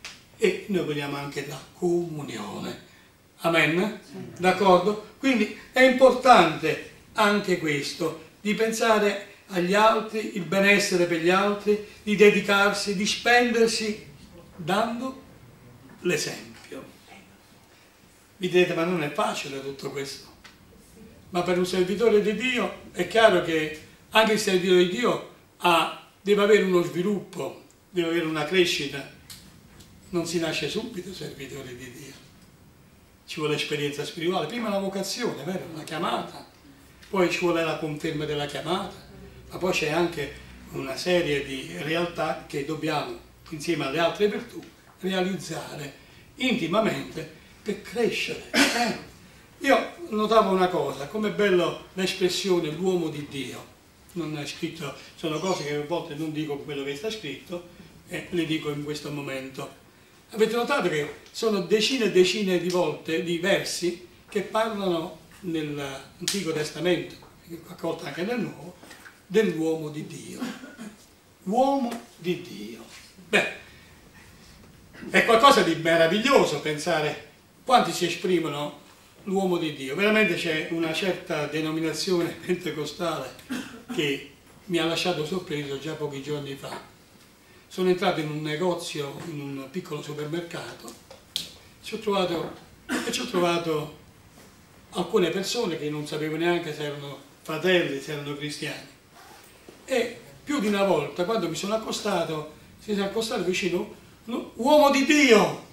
e noi vogliamo anche la comunione. Amen? D'accordo? Quindi è importante anche questo, di pensare agli altri, il benessere per gli altri, di dedicarsi, di spendersi dando l'esempio. Vi direte, ma non è facile tutto questo. Ma per un servitore di Dio è chiaro che anche il servitore di Dio ha, deve avere uno sviluppo, deve avere una crescita. Non si nasce subito servitore di Dio. Ci vuole esperienza spirituale, prima la vocazione, vero? La chiamata, poi ci vuole la conferma della chiamata, ma poi c'è anche una serie di realtà che dobbiamo, insieme alle altre virtù, realizzare intimamente per crescere. Eh? Io notavo una cosa, com'è bello l'espressione l'uomo di Dio. Non è scritto, sono cose che a volte non dico quello che sta scritto, e le dico in questo momento. Avete notato che sono decine e decine di volte di versi che parlano nell'Antico Testamento, qualche volta anche nel Nuovo, dell'uomo di Dio. Uomo di Dio. Beh, è qualcosa di meraviglioso pensare quanti si esprimono l'uomo di Dio. Veramente c'è una certa denominazione pentecostale che mi ha lasciato sorpreso già pochi giorni fa. Sono entrato in un negozio, in un piccolo supermercato, ci ho trovato, e ci ho trovato alcune persone che non sapevo neanche se erano fratelli, se erano cristiani. E più di una volta, quando mi sono accostato, si è accostato vicino, no, uomo di Dio!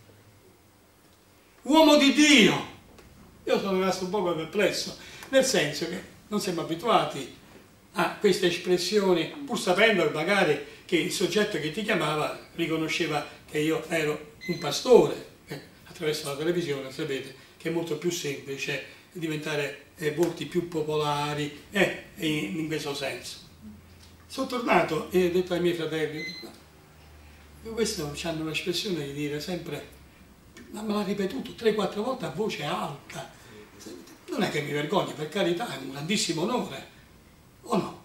Uomo di Dio! Io sono rimasto un po' perplesso, nel senso che non siamo abituati a queste espressioni, pur sapendo magari che il soggetto che ti chiamava riconosceva che io ero un pastore. Eh, attraverso la televisione sapete che è molto più semplice diventare eh, volti più popolari, eh, in, in questo senso. Sono tornato e ho detto ai miei fratelli, questo hanno l'espressione di dire sempre, ma me l'ha ripetuto tre quattro volte a voce alta. Non è che mi vergogno, per carità, è un grandissimo onore, o no?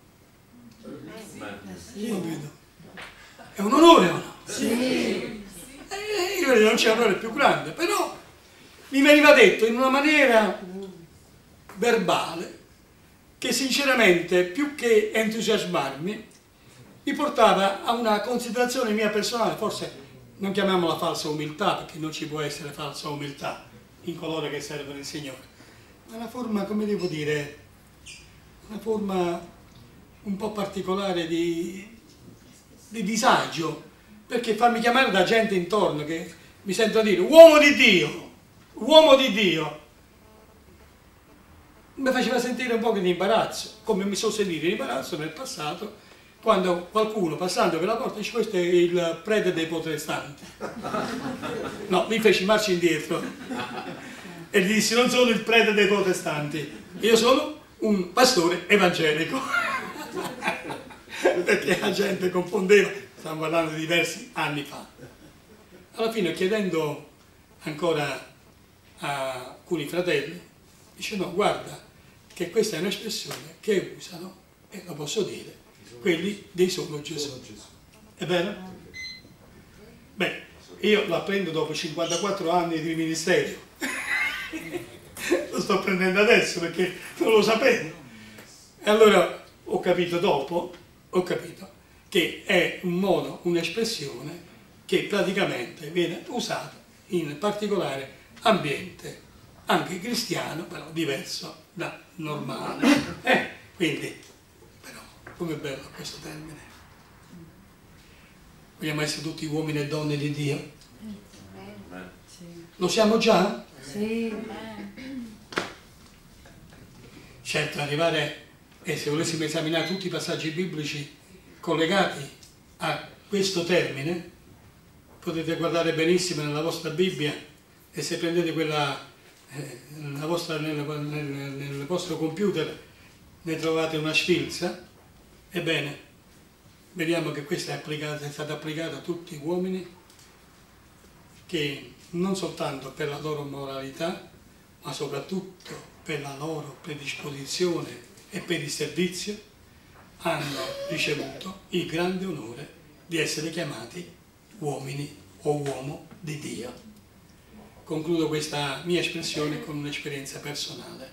Sì. Non vedo. È un onore o no? Sì. Eh, io non c'è onore più grande, però mi veniva detto in una maniera verbale che sinceramente più che entusiasmarmi mi portava a una considerazione mia personale, forse non chiamiamola falsa umiltà perché non ci può essere falsa umiltà in coloro che servono il Signore, ma una forma, come devo dire, una forma un po' particolare di, di disagio, perché farmi chiamare da gente intorno che mi sento dire uomo di Dio, uomo di Dio, mi faceva sentire un po' di imbarazzo, come mi sono sentito in imbarazzo nel passato quando qualcuno passando per la porta dice questo è il prete dei protestanti. No, mi feci marcia indietro e gli dissi non sono il prete dei protestanti, io sono un pastore evangelico. Perché la gente confondeva, stiamo parlando di diversi anni fa. Alla fine, chiedendo ancora a alcuni fratelli, dice no, guarda che questa è un'espressione che usano, e lo posso dire, quelli dei solo Gesù. È vero? Beh, io lo apprendo dopo cinquantaquattro anni di ministero. Lo sto prendendo adesso perché non lo sapevo. E allora ho capito dopo, ho capito che è un modo, un'espressione che praticamente viene usata in particolare ambiente, anche cristiano, però diverso da normale. Eh, quindi, però, com'è bello questo termine. Vogliamo essere tutti uomini e donne di Dio? Lo siamo già? Sì. Certo, arrivare, e se volessimo esaminare tutti i passaggi biblici collegati a questo termine, potete guardare benissimo nella vostra Bibbia e se prendete quella, eh, nella vostra, nel, nel, nel vostro computer ne trovate una sfilza, ebbene, vediamo che questa è, applicata, è stata applicata a tutti gli uomini che non soltanto per la loro moralità, ma soprattutto per la loro predisposizione e per il servizio, hanno ricevuto il grande onore di essere chiamati uomini o uomo di Dio. Concludo questa mia espressione con un'esperienza personale.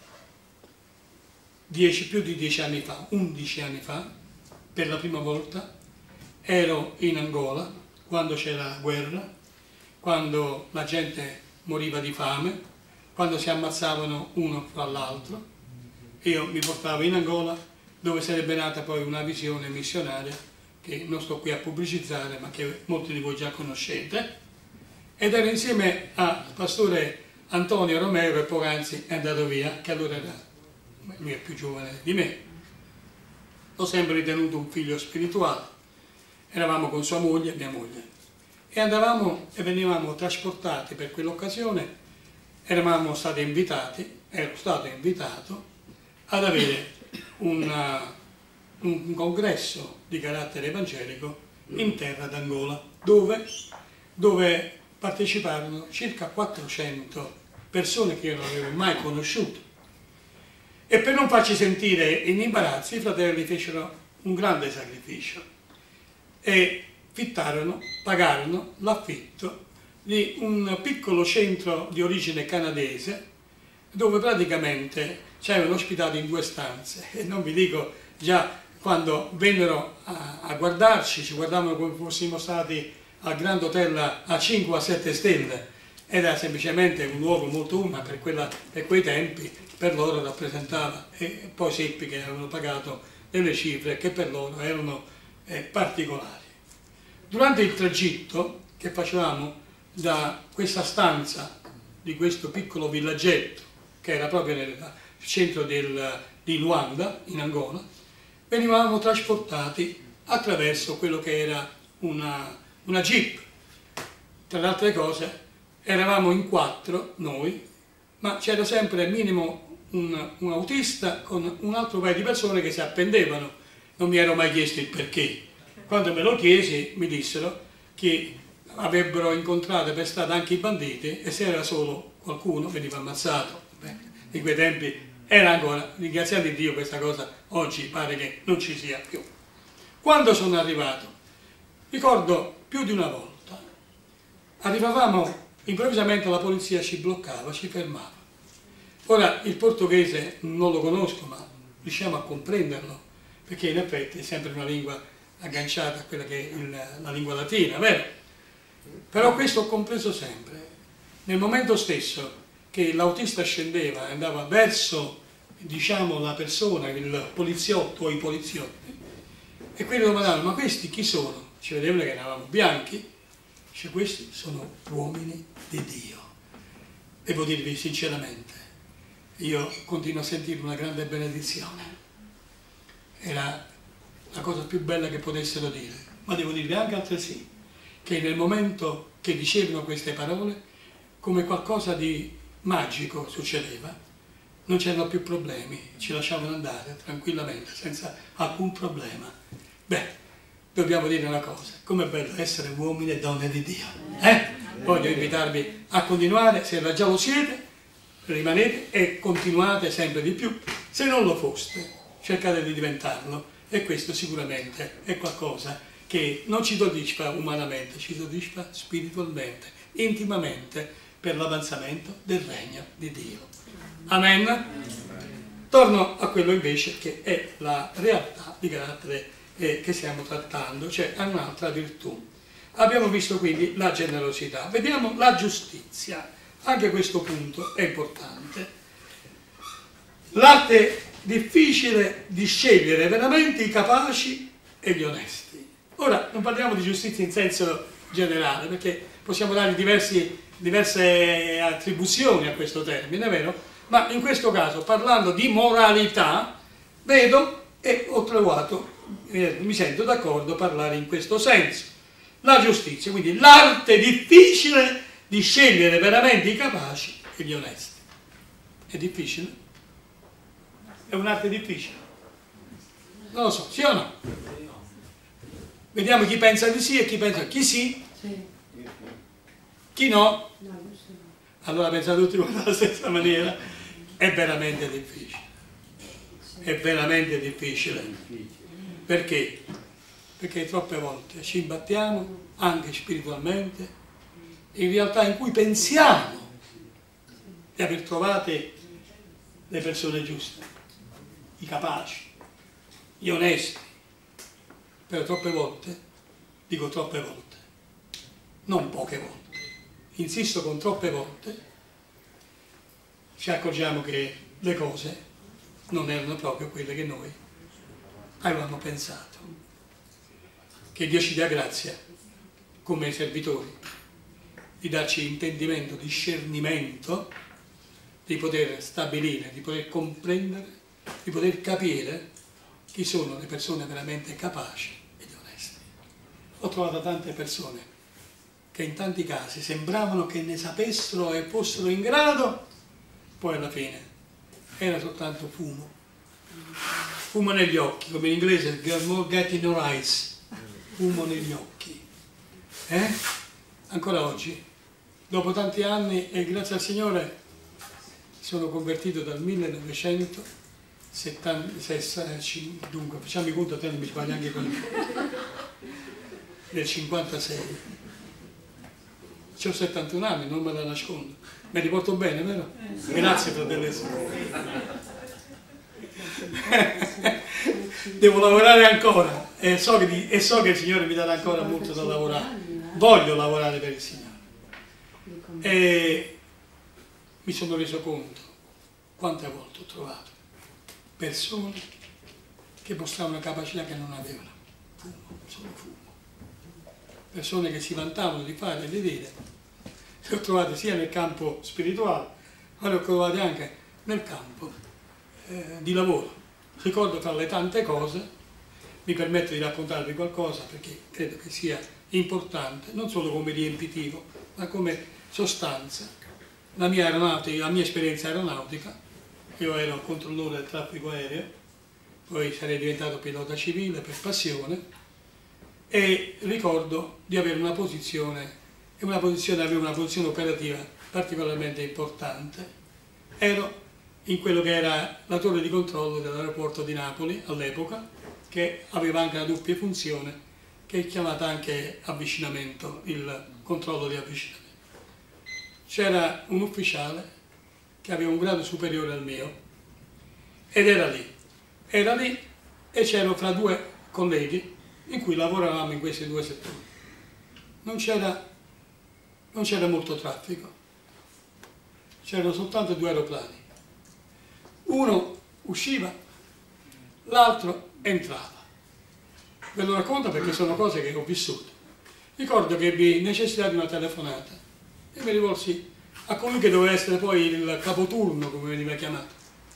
Dieci, più di dieci anni fa, undici anni fa, per la prima volta, ero in Angola, quando c'era la guerra, quando la gente moriva di fame, quando si ammazzavano uno fra l'altro. Io mi portavo in Angola, dove sarebbe nata poi una visione missionaria, che non sto qui a pubblicizzare, ma che molti di voi già conoscete, ed ero insieme al pastore Antonio Romero, e poc'anzi è andato via, che allora era, lui è più giovane di me, l'ho sempre ritenuto un figlio spirituale. Eravamo con sua moglie e mia moglie e andavamo e venivamo trasportati per quell'occasione. Eravamo stati invitati, ero stato invitato ad avere una, un congresso di carattere evangelico in terra d'Angola, dove, dove parteciparono circa quattrocento persone che io non avevo mai conosciuto. E per non farci sentire in imbarazzo, i fratelli fecero un grande sacrificio e fittarono, pagarono l'affitto di un piccolo centro di origine canadese, dove praticamente ci avevano ospitato in due stanze. E non vi dico, già quando vennero a, a guardarci, ci guardavano come fossimo stati al Grand Hotel a cinque a sette stelle. Era semplicemente un luogo molto umile per, quella, per quei tempi, per loro rappresentava, e poi seppi che avevano pagato delle cifre che per loro erano eh, particolari. Durante il tragitto che facevamo da questa stanza di questo piccolo villaggetto, che era proprio nel centro del, di Luanda, in Angola, venivamo trasportati attraverso quello che era una, una jeep. Tra le altre cose, eravamo in quattro noi, ma c'era sempre minimo un, un autista con un altro paio di persone che si appendevano. Non mi ero mai chiesto il perché. Quando me lo chiesi mi dissero che avrebbero incontrato per strada anche i banditi e se era solo qualcuno veniva ammazzato. Beh, in quei tempi era ancora, ringraziando Dio, questa cosa oggi pare che non ci sia più. Quando sono arrivato, ricordo più di una volta, arrivavamo, improvvisamente la polizia ci bloccava, ci fermava. Ora il portoghese non lo conosco, ma riusciamo a comprenderlo, perché in effetti è sempre una lingua agganciata a quella che è il, la lingua latina, vero? Però questo ho compreso sempre. Nel momento stesso che l'autista scendeva e andava verso, diciamo, la persona, il poliziotto o i poliziotti, e quelli domandavano: ma questi chi sono? Ci vedevano che eravamo bianchi. Dice: questi sono uomini di Dio. Devo dirvi sinceramente, io continuo a sentire una grande benedizione. Era la cosa più bella che potessero dire, ma devo dirvi anche altresì che nel momento che dicevano queste parole, come qualcosa di magico succedeva, non c'erano più problemi, ci lasciavano andare tranquillamente, senza alcun problema. Beh, dobbiamo dire una cosa: com'è bello essere uomini e donne di Dio, eh? Voglio invitarvi a continuare, se già lo siete, rimanete e continuate sempre di più. Se non lo foste, cercate di diventarlo. E questo sicuramente è qualcosa che non ci soddisfa umanamente, ci soddisfa spiritualmente, intimamente, per l'avanzamento del regno di Dio. Amen? Torno a quello invece che è la realtà di carattere eh, che stiamo trattando, cioè a un'altra virtù. Abbiamo visto quindi la generosità, vediamo la giustizia. Anche questo punto è importante. L'arte difficile di scegliere veramente i capaci e gli onesti. Ora, non parliamo di giustizia in senso generale, perché possiamo dare diversi, diverse attribuzioni a questo termine, è vero? Ma in questo caso, parlando di moralità, vedo e ho trovato, eh, mi sento d'accordo a parlare in questo senso. La giustizia, quindi l'arte difficile di scegliere veramente i capaci e gli onesti. È difficile? È un'arte difficile? Non lo so, sì o no? Vediamo chi pensa di sì e chi pensa chi sì, chi no. Allora pensate tutti alla stessa maniera. È veramente difficile. È veramente difficile. Perché? perché troppe volte ci imbattiamo anche spiritualmente in realtà in cui pensiamo di aver trovato le persone giuste, i capaci, gli onesti, però troppe volte, dico troppe volte, non poche volte, insisto con troppe volte, ci accorgiamo che le cose non erano proprio quelle che noi avevamo pensato. Che Dio ci dia grazia, come servitori, di darci intendimento, discernimento, di poter stabilire, di poter comprendere, di poter capire chi sono le persone veramente capaci ed oneste. Ho trovato tante persone che in tanti casi sembravano che ne sapessero e fossero in grado, poi alla fine era soltanto fumo. Fumo negli occhi, come in inglese, get in your eyes, fumo negli occhi. Eh? Ancora oggi, dopo tanti anni, e grazie al Signore, sono convertito dal millenovecentosettantasei, dunque facciamo i conti, a te non mi sbaglio anche quello, del cinquantasei. Ho settantuno anni, non me la nascondo. Mi riporto bene, vero? Grazie, fratello e sorelle. Devo lavorare ancora e so, che, e so che il Signore mi darà ancora molto da lavorare. Voglio lavorare per il Signore. E mi sono reso conto quante volte ho trovato persone che mostravano capacità che non avevano. Fumo, solo fumo. Persone che si vantavano di fare e di dire. Le ho trovate sia nel campo spirituale, ma le ho trovate anche nel campo eh, di lavoro. Ricordo tra le tante cose, mi permetto di raccontarvi qualcosa perché credo che sia importante, non solo come riempitivo, ma come sostanza. La mia aeronautica, la mia esperienza aeronautica, io ero controllore del traffico aereo, poi sarei diventato pilota civile per passione e ricordo di avere una posizione, e una posizione, avevo una posizione operativa particolarmente importante. Ero in quello che era la torre di controllo dell'aeroporto di Napoli all'epoca, che aveva anche una doppia funzione, che è chiamata anche avvicinamento, il controllo di avvicinamento. C'era un ufficiale che aveva un grado superiore al mio ed era lì, era lì e c'ero fra due colleghi in cui lavoravamo in questi due settori. Non c'era non c'era molto traffico, c'erano soltanto due aeroplani. Uno usciva, l'altro entrava. Ve lo racconto perché sono cose che ho vissuto. Ricordo che ebbi necessità di una telefonata e mi rivolsi a colui che doveva essere poi il capoturno, come veniva chiamato.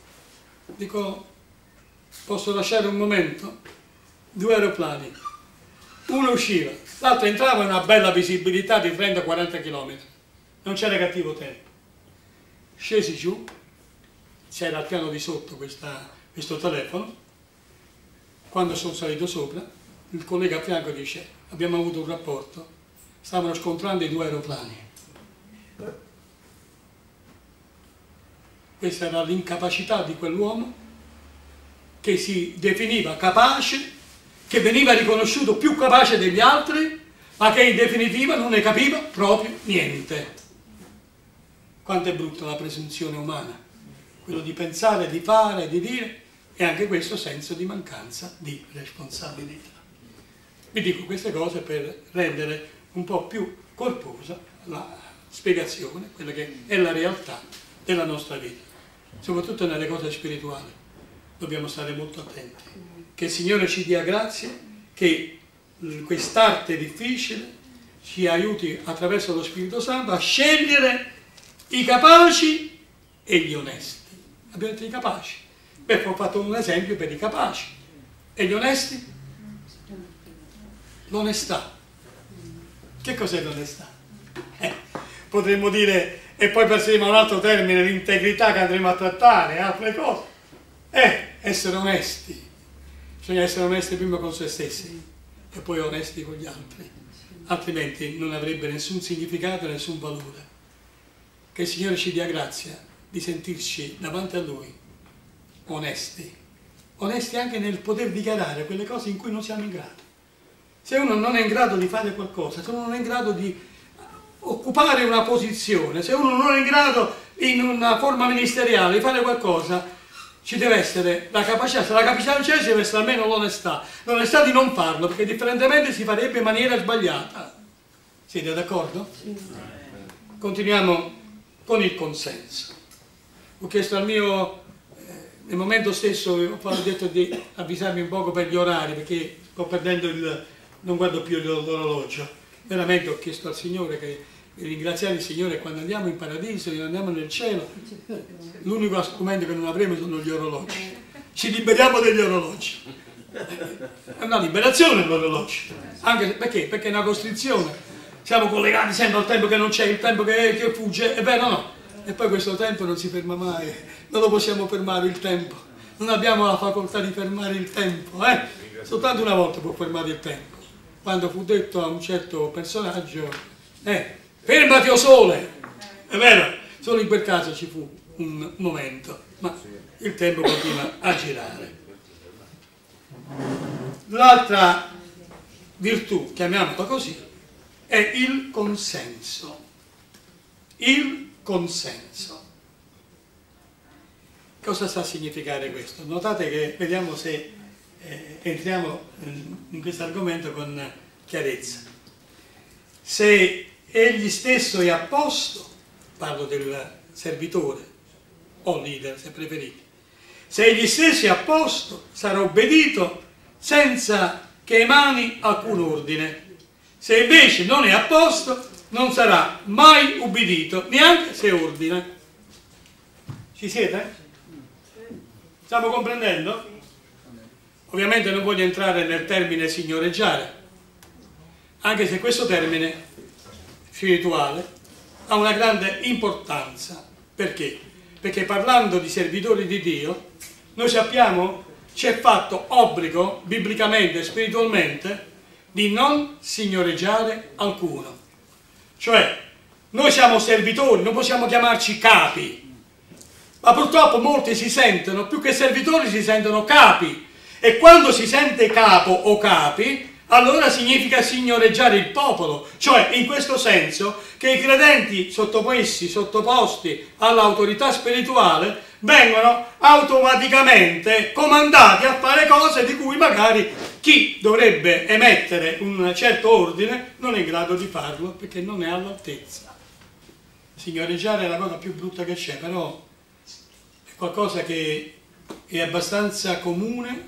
Dico, posso lasciare un momento? Due aeroplani, uno usciva, l'altro entrava in una bella visibilità di trenta quaranta chilometri, non c'era cattivo tempo. Scesi giù, c'era al piano di sotto questa, questo telefono. Quando sono salito sopra, il collega a fianco dice: abbiamo avuto un rapporto, stavano scontrando i due aeroplani. Questa era l'incapacità di quell'uomo che si definiva capace, che veniva riconosciuto più capace degli altri, ma che in definitiva non ne capiva proprio niente. Quanto è brutta la presunzione umana, quello di pensare, di fare, di dire, e anche questo senso di mancanza di responsabilità. Vi dico queste cose per rendere un po' più corposa la spiegazione, quella che è la realtà della nostra vita, soprattutto nelle cose spirituali. Dobbiamo stare molto attenti. Che il Signore ci dia grazia, che quest'arte difficile ci aiuti attraverso lo Spirito Santo a scegliere i capaci e gli onesti. Abbiamo detto i capaci. Beh, ho fatto un esempio per i capaci. E gli onesti? L'onestà. Che cos'è l'onestà? Eh, potremmo dire, e poi passeremo a un altro termine, l'integrità che andremo a trattare, altre cose. Eh, essere onesti. Bisogna essere onesti prima con se stessi e poi onesti con gli altri. Altrimenti non avrebbe nessun significato e nessun valore. Che il Signore ci dia grazia di sentirci davanti a Lui onesti. Onesti anche nel poter dichiarare quelle cose in cui non siamo in grado. se uno non è in grado di fare qualcosa, se uno non è in grado di occupare una posizione, se uno non è in grado in una forma ministeriale di fare qualcosa, ci deve essere la capacità, se la capacità non c'è ci deve essere almeno l'onestà, l'onestà di non farlo, perché differentemente si farebbe in maniera sbagliata. Siete d'accordo? Sì. Continuiamo con il consenso. Ho chiesto al mio, eh, nel momento stesso ho detto di avvisarmi un poco per gli orari, perché sto perdendo il, non guardo più l'orologio. Veramente ho chiesto al Signore che ringraziare il Signore quando andiamo in paradiso, quando andiamo nel cielo, l'unico strumento che non avremo sono gli orologi. Ci liberiamo degli orologi. È una liberazione l'orologio. Anche perché? Perché è una costrizione. Siamo collegati sempre al tempo che non c'è, il tempo che, che fugge, è vero o no? E poi questo tempo non si ferma mai, non lo possiamo fermare il tempo. Non abbiamo la facoltà di fermare il tempo, eh? Soltanto una volta può fermare il tempo. Quando fu detto a un certo personaggio, eh, fermati o sole, è vero, solo in quel caso ci fu un momento, ma il tempo continua a girare. L'altra virtù, chiamiamola così, è il consenso. Il consenso. Cosa sta a significare questo? Notate che, vediamo se eh, entriamo in, in questo argomento con chiarezza. Se egli stesso è a posto, parlo del servitore o leader se preferite, se egli stesso è a posto sarà obbedito senza che emani alcun ordine, se invece non è a posto non sarà mai ubbidito neanche se ordina. Ci siete? Stiamo comprendendo? Ovviamente non voglio entrare nel termine signoreggiare, anche se questo termine spirituale ha una grande importanza. Perché? Perché parlando di servitori di Dio, noi sappiamo ci è fatto obbligo, biblicamente e spiritualmente, di non signoreggiare alcuno. Cioè, noi siamo servitori, non possiamo chiamarci capi, ma purtroppo molti si sentono, più che servitori si sentono capi, e quando si sente capo o capi, allora significa signoreggiare il popolo, cioè in questo senso che i credenti sottoposti, sottoposti all'autorità spirituale vengono automaticamente comandati a fare cose di cui magari chi dovrebbe emettere un certo ordine non è in grado di farlo perché non è all'altezza. Signoreggiare è la cosa più brutta che c'è, però è qualcosa che è abbastanza comune.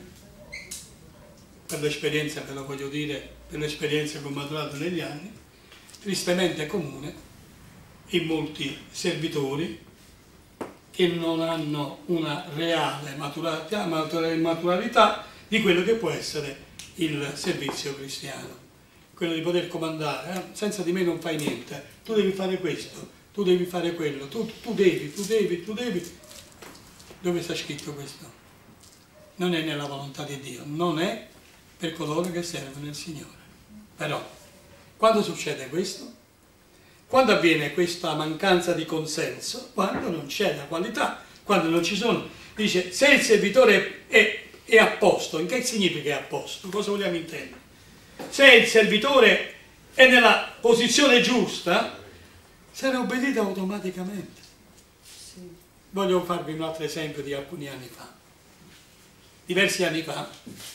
Per l'esperienza, ve lo voglio dire, per l'esperienza che ho maturato negli anni, tristemente comune in molti servitori che non hanno una reale maturalità, maturalità di quello che può essere il servizio cristiano. Quello di poter comandare, eh? Senza di me non fai niente, tu devi fare questo, tu devi fare quello, tu, tu devi, tu devi, tu devi. Dove sta scritto questo? Non è nella volontà di Dio, non è per coloro che servono il Signore. Però, quando succede questo? Quando avviene questa mancanza di consenso? Quando non c'è la qualità, quando non ci sono. Dice, se il servitore è, è a posto, in che significa è a posto? Cosa vogliamo intendere? Se il servitore è nella posizione giusta, sarà obbedito automaticamente. Sì. Voglio farvi un altro esempio di alcuni anni fa. Diversi anni fa,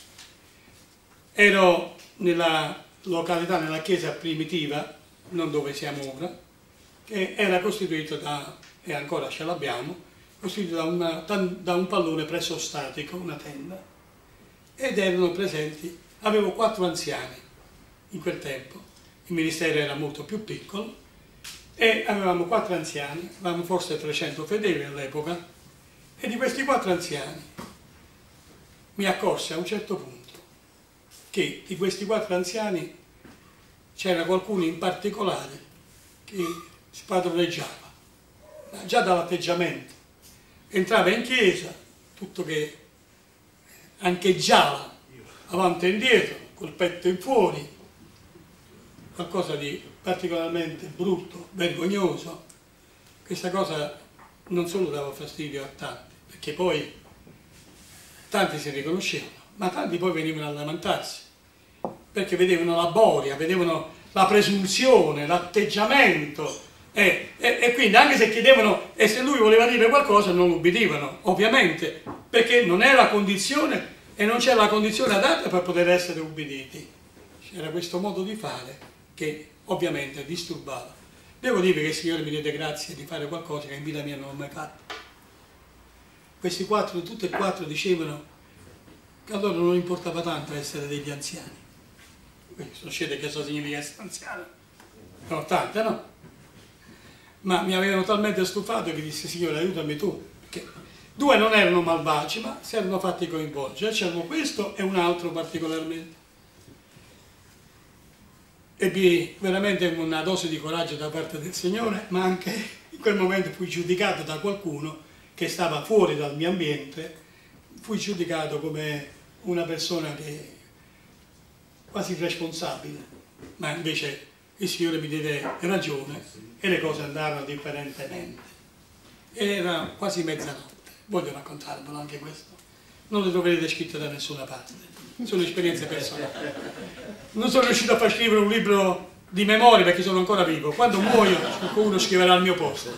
ero nella località, nella chiesa primitiva, non dove siamo ora, che era costituito da, e ancora ce l'abbiamo, costituito da, una, da un pallone presso statico, una tenda, ed erano presenti, avevo quattro anziani in quel tempo, il ministero era molto più piccolo, e avevamo quattro anziani, avevamo forse trecento fedeli all'epoca, e di questi quattro anziani mi accorsi a un certo punto che di questi quattro anziani c'era qualcuno in particolare che spadroneggiava, già dall'atteggiamento. Entrava in chiesa, tutto che ancheggiava avanti e indietro, col petto in fuori, qualcosa di particolarmente brutto, vergognoso. Questa cosa non solo dava fastidio a tanti, perché poi tanti si riconoscevano, ma tanti poi venivano a lamentarsi. perché vedevano la boria, vedevano la presunzione, l'atteggiamento, e, e, e quindi anche se chiedevano e se lui voleva dire qualcosa non ubbidivano, ovviamente, perché non era la condizione e non c'era la condizione adatta per poter essere ubbiditi. C'era questo modo di fare che ovviamente disturbava. Devo dire che il Signore mi diede grazie di fare qualcosa che in vita mia non ho mai fatto. Questi quattro, tutti e quattro dicevano che a loro non importava tanto essere degli anziani. Quindi conoscete che cosa significa essere anziano? Sono tante, no? Ma mi avevano talmente stufato che disse: Signore, aiutami tu. Perché due non erano malvagi, ma si erano fatti coinvolgere. C'erano questo e un altro particolarmente. Ebbi veramente una dose di coraggio da parte del Signore, ma anche in quel momento fui giudicato da qualcuno che stava fuori dal mio ambiente, fui giudicato come una persona che quasi irresponsabile, ma invece il Signore mi diede ragione e le cose andarono differentemente. Era quasi mezzanotte, voglio raccontarvelo anche questo, non lo troverete scritto da nessuna parte. Sono esperienze personali. Non sono riuscito a far scrivere un libro di memoria perché sono ancora vivo. Quando muoio qualcuno scriverà al mio posto.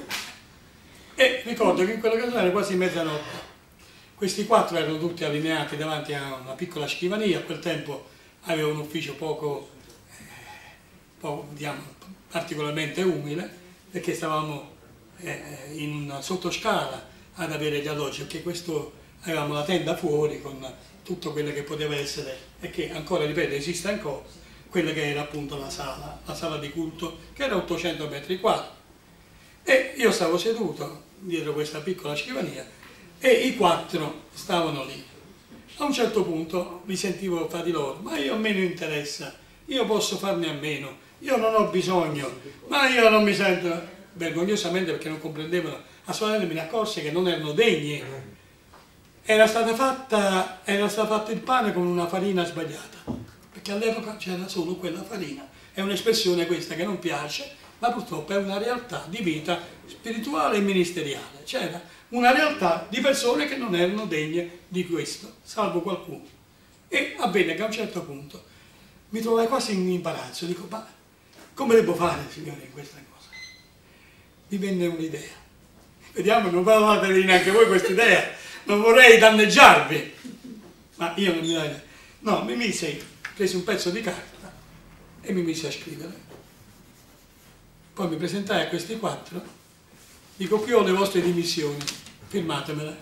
E ricordo che in quell'occasione era quasi mezzanotte. Questi quattro erano tutti allineati davanti a una piccola scrivania. A quel tempo avevo un ufficio poco, eh, poco diciamo, particolarmente umile, perché stavamo eh, in una sottoscala ad avere gli alloggi, perché questo avevamo la tenda fuori con tutto quello che poteva essere, e che ancora, ripeto, esiste ancora, quella che era appunto la sala, la sala di culto, che era ottocento metri quadri. E io stavo seduto dietro questa piccola scrivania e i quattro stavano lì. A un certo punto mi sentivo fra di loro: ma io a me non interessa, io posso farne a meno, io non ho bisogno, ma io non mi sento, vergognosamente, perché non comprendevano, assolutamente me ne accorsi che non erano degni. Era stata fatta, era stato fatto il pane con una farina sbagliata, perché all'epoca c'era solo quella farina. È un'espressione questa che non piace, ma purtroppo è una realtà di vita spirituale e ministeriale. C'era una realtà di persone che non erano degne di questo, salvo qualcuno. E avvenne che a un certo punto mi trovai quasi in imbarazzo, dico: ma come devo fare, Signore, in questa cosa? Mi venne un'idea. Vediamo, non parlate neanche voi questa idea. Non vorrei danneggiarvi, ma io non mi dai. No, mi mise, presi un pezzo di carta e mi mise a scrivere. Poi mi presentai a questi quattro, dico: qui ho le vostre dimissioni, firmatemele.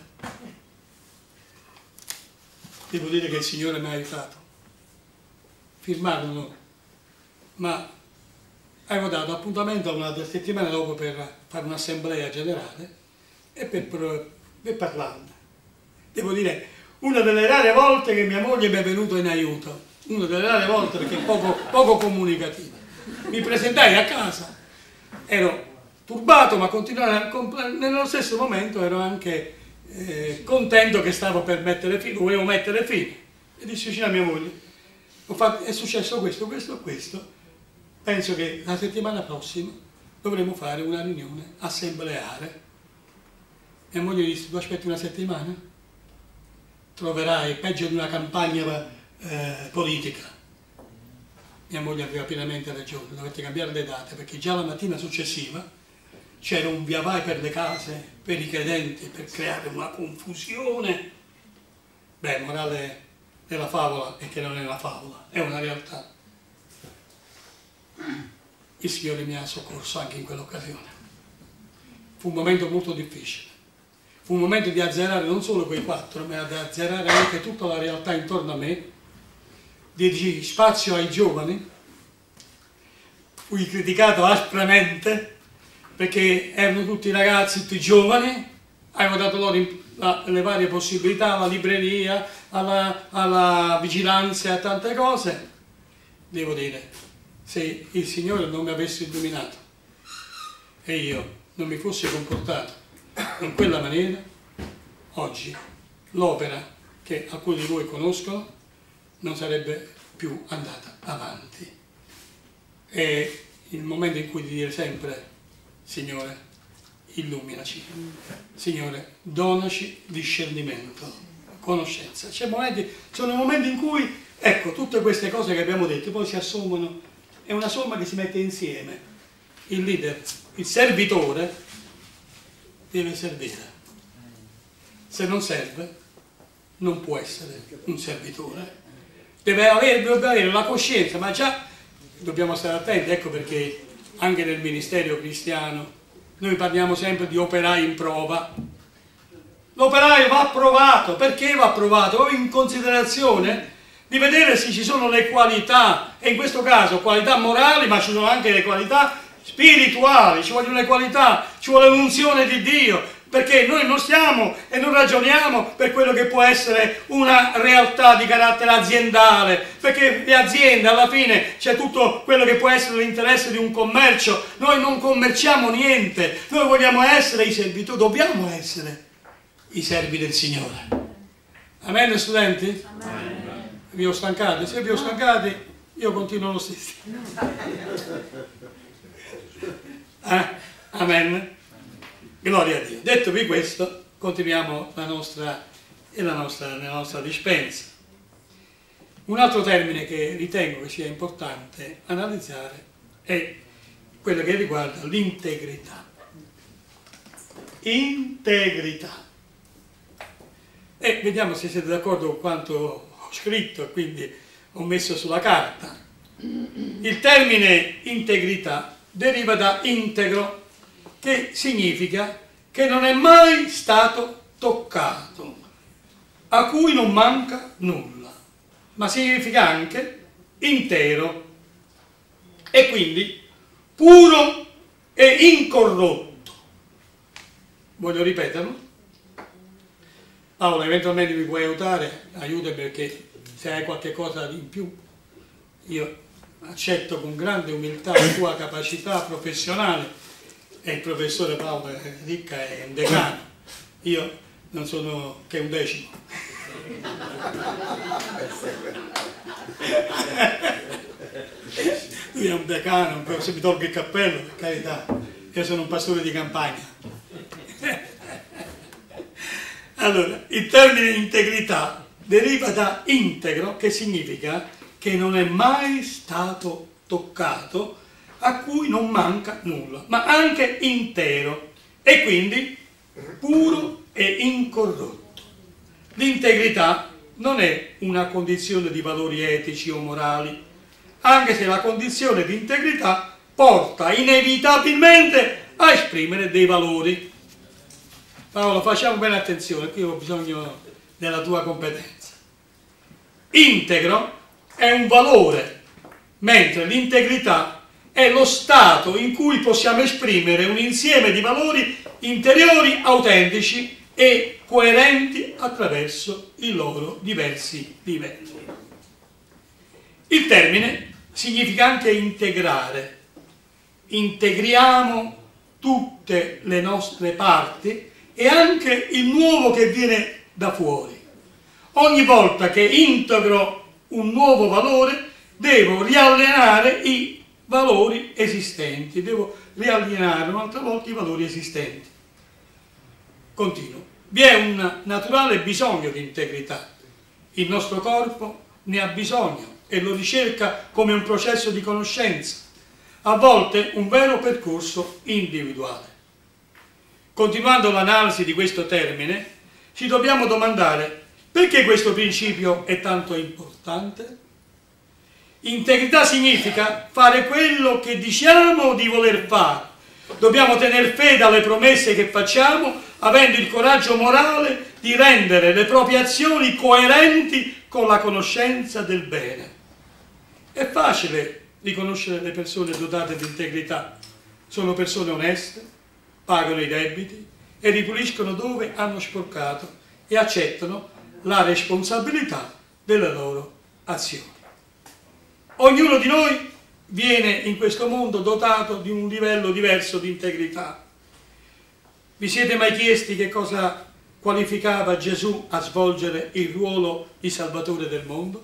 Devo dire che il Signore mi ha aiutato. Firmarono, ma avevo dato appuntamento una settimana dopo per fare un'assemblea generale e per, per parlarne. Devo dire, una delle rare volte che mia moglie mi è venuta in aiuto, una delle rare volte, perché è poco, poco comunicativa. Mi presentai a casa, ero turbato, ma continuavo, nello stesso momento ero anche eh, contento che stavo per mettere fine, dovevo mettere fine. E dissi vicino a mia moglie: ho fatto, è successo questo, questo, questo, penso che la settimana prossima dovremo fare una riunione assembleare. Mia moglie disse: tu aspetti una settimana? Troverai peggio di una campagna eh, politica. Mia moglie aveva pienamente ragione, dovete cambiare le date, perché già la mattina successiva c'era un via vai per le case, per i credenti, per creare una confusione. Beh, morale della favola è che non è una favola, è una realtà. Il Signore mi ha soccorso anche in quell'occasione. Fu un momento molto difficile. Fu un momento di azzerare non solo quei quattro, ma di azzerare anche tutta la realtà intorno a me, di spazio ai giovani. Fui criticato aspramente perché erano tutti ragazzi, tutti giovani, avevo dato loro la, le varie possibilità, alla libreria, alla, alla vigilanza e a tante cose. Devo dire, se il Signore non mi avesse illuminato e io non mi fossi comportato in quella maniera, oggi l'opera che alcuni di voi conoscono non sarebbe più andata avanti. È il momento in cui di dire sempre: Signore, illuminaci, Signore, donaci discernimento, conoscenza. C'è momenti, sono momenti in cui, ecco, tutte queste cose che abbiamo detto poi si assommano, è una somma che si mette insieme. Il leader, il servitore deve servire. Se non serve, non può essere un servitore. Deve avere, deve avere la coscienza, ma già dobbiamo stare attenti, ecco perché anche nel ministero cristiano noi parliamo sempre di operai in prova. L'operaio va provato. Perché va provato? Proprio in considerazione di vedere se ci sono le qualità, e in questo caso qualità morali, ma ci sono anche le qualità spirituali, ci vogliono le qualità, ci vuole l'unzione di Dio, perché noi non stiamo e non ragioniamo per quello che può essere una realtà di carattere aziendale, perché le aziende alla fine c'è tutto quello che può essere l'interesse di un commercio. Noi non commerciamo niente, noi vogliamo essere i servitori, dobbiamo essere i servi del Signore. Amen, studenti? Amen. Vi ho stancati? Se vi ho stancati, io continuo lo stesso. Eh? Amen. Gloria a Dio. Dettovi questo, continuiamo la nostra, la nostra, la nostra dispensa. Un altro termine che ritengo che sia importante analizzare è quello che riguarda l'integrità. Integrità. E vediamo se siete d'accordo con quanto ho scritto e quindi ho messo sulla carta. Il termine integrità deriva da integro, che significa che non è mai stato toccato, a cui non manca nulla, ma significa anche intero e quindi puro e incorrotto. Voglio ripeterlo? Paola, eventualmente mi puoi aiutare? Aiutami, perché se hai qualche cosa in più io accetto con grande umiltà la tua capacità professionale. E il professore Paolo Ricca è un decano, io non sono che un decimo. Lui è un decano, se mi tolgo il cappello, per carità, io sono un pastore di campagna. Allora, il termine integrità deriva da integro, che significa che non è mai stato toccato, a cui non manca nulla, ma anche intero e quindi puro e incorrotto. L'integrità non è una condizione di valori etici o morali, anche se la condizione di integrità porta inevitabilmente a esprimere dei valori. Paolo, facciamo bene attenzione, qui ho bisogno della tua competenza. Integro è un valore, mentre l'integrità è lo stato in cui possiamo esprimere un insieme di valori interiori autentici e coerenti attraverso i loro diversi livelli. Il termine significa anche integrare. Integriamo tutte le nostre parti e anche il nuovo che viene da fuori. Ogni volta che integro un nuovo valore, devo riallenare i valori esistenti, devo riallineare un'altra volta i valori esistenti. Continuo. Vi è un naturale bisogno di integrità. Il nostro corpo ne ha bisogno e lo ricerca come un processo di conoscenza, a volte un vero percorso individuale. Continuando l'analisi di questo termine, ci dobbiamo domandare perché questo principio è tanto importante? Integrità significa fare quello che diciamo di voler fare. Dobbiamo tener fede alle promesse che facciamo, avendo il coraggio morale di rendere le proprie azioni coerenti con la conoscenza del bene. È facile riconoscere le persone dotate di integrità. Sono persone oneste, pagano i debiti e ripuliscono dove hanno sporcato e accettano la responsabilità delle loro azioni. Ognuno di noi viene in questo mondo dotato di un livello diverso di integrità. Vi siete mai chiesti che cosa qualificava Gesù a svolgere il ruolo di Salvatore del mondo?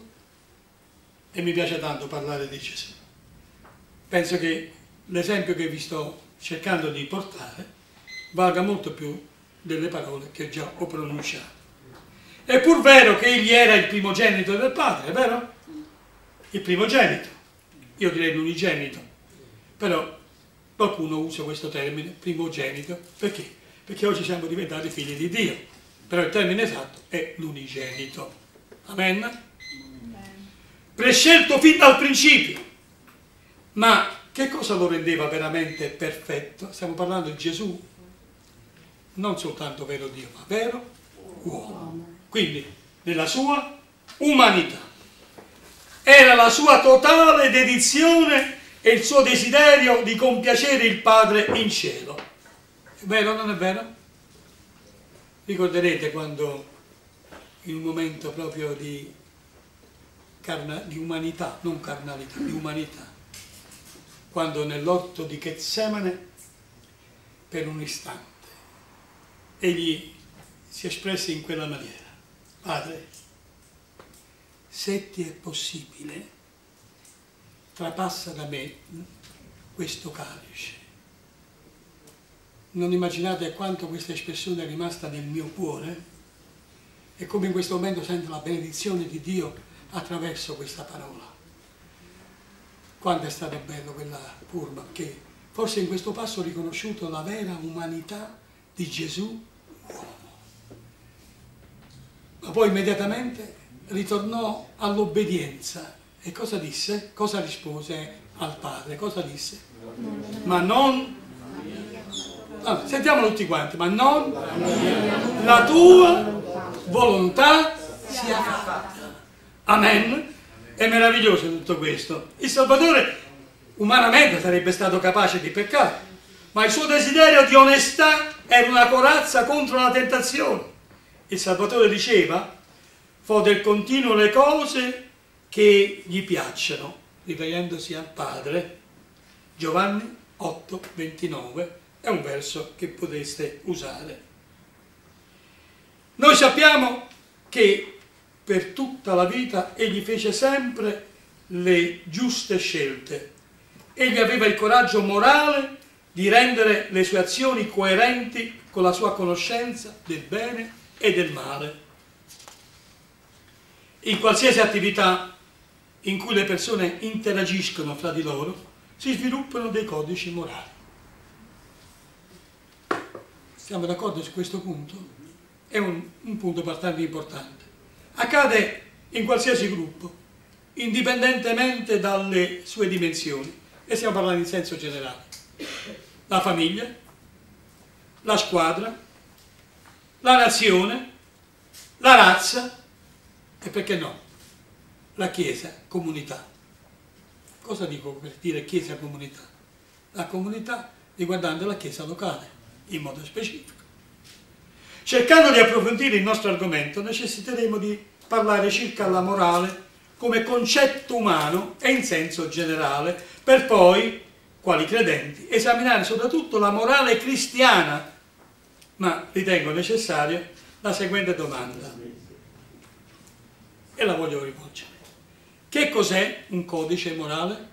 E mi piace tanto parlare di Gesù. Penso che l'esempio che vi sto cercando di portare valga molto più delle parole che già ho pronunciato. È pur vero che egli era il primogenito del padre, è vero? Il primogenito, io direi l'unigenito, però qualcuno usa questo termine, primogenito, perché? Perché oggi siamo diventati figli di Dio, però il termine esatto è l'unigenito. Amen? Prescelto fin dal principio. Ma che cosa lo rendeva veramente perfetto? Stiamo parlando di Gesù, non soltanto vero Dio, ma vero uomo. Quindi, nella sua umanità. Era la sua totale dedizione e il suo desiderio di compiacere il Padre in cielo. È vero o non è vero? Ricorderete quando, in un momento proprio di, carna, di umanità, non carnalità, di umanità, quando nell'orto di Getsemane, per un istante, egli si espresse in quella maniera: Padre, se ti è possibile, trapassa da me questo calice. Non immaginate quanto questa espressione è rimasta nel mio cuore e come in questo momento sento la benedizione di Dio attraverso questa parola. Quanto è stato bello quella curva, che forse in questo passo ho riconosciuto la vera umanità di Gesù uomo. Ma poi immediatamente ritornò all'obbedienza. E cosa disse? Cosa rispose al Padre? Cosa disse? Ma non... No, sentiamolo tutti quanti. Ma non la tua volontà sia fatta. Amen. È meraviglioso tutto questo. Il Salvatore umanamente sarebbe stato capace di peccare, ma il suo desiderio di onestà era una corazza contro la tentazione. Il Salvatore diceva: fo del continuo le cose che gli piacciono, riferendosi al Padre. Giovanni otto ventinove è un verso che potreste usare. Noi sappiamo che per tutta la vita egli fece sempre le giuste scelte. Egli aveva il coraggio morale di rendere le sue azioni coerenti con la sua conoscenza del bene e del male. In qualsiasi attività in cui le persone interagiscono fra di loro, si sviluppano dei codici morali. Siamo d'accordo su questo punto? È un, un punto abbastanza importante. Accade in qualsiasi gruppo, indipendentemente dalle sue dimensioni, e stiamo parlando in senso generale. La famiglia, la squadra, la nazione, la razza e, perché no, la chiesa, comunità. Cosa dico per dire chiesa, comunità? La comunità riguardante la chiesa locale, in modo specifico. Cercando di approfondire il nostro argomento, necessiteremo di parlare circa la morale come concetto umano e in senso generale, per poi, quali credenti, esaminare soprattutto la morale cristiana. Ma ritengo necessaria la seguente domanda, e la voglio rivolgere. Che cos'è un codice morale?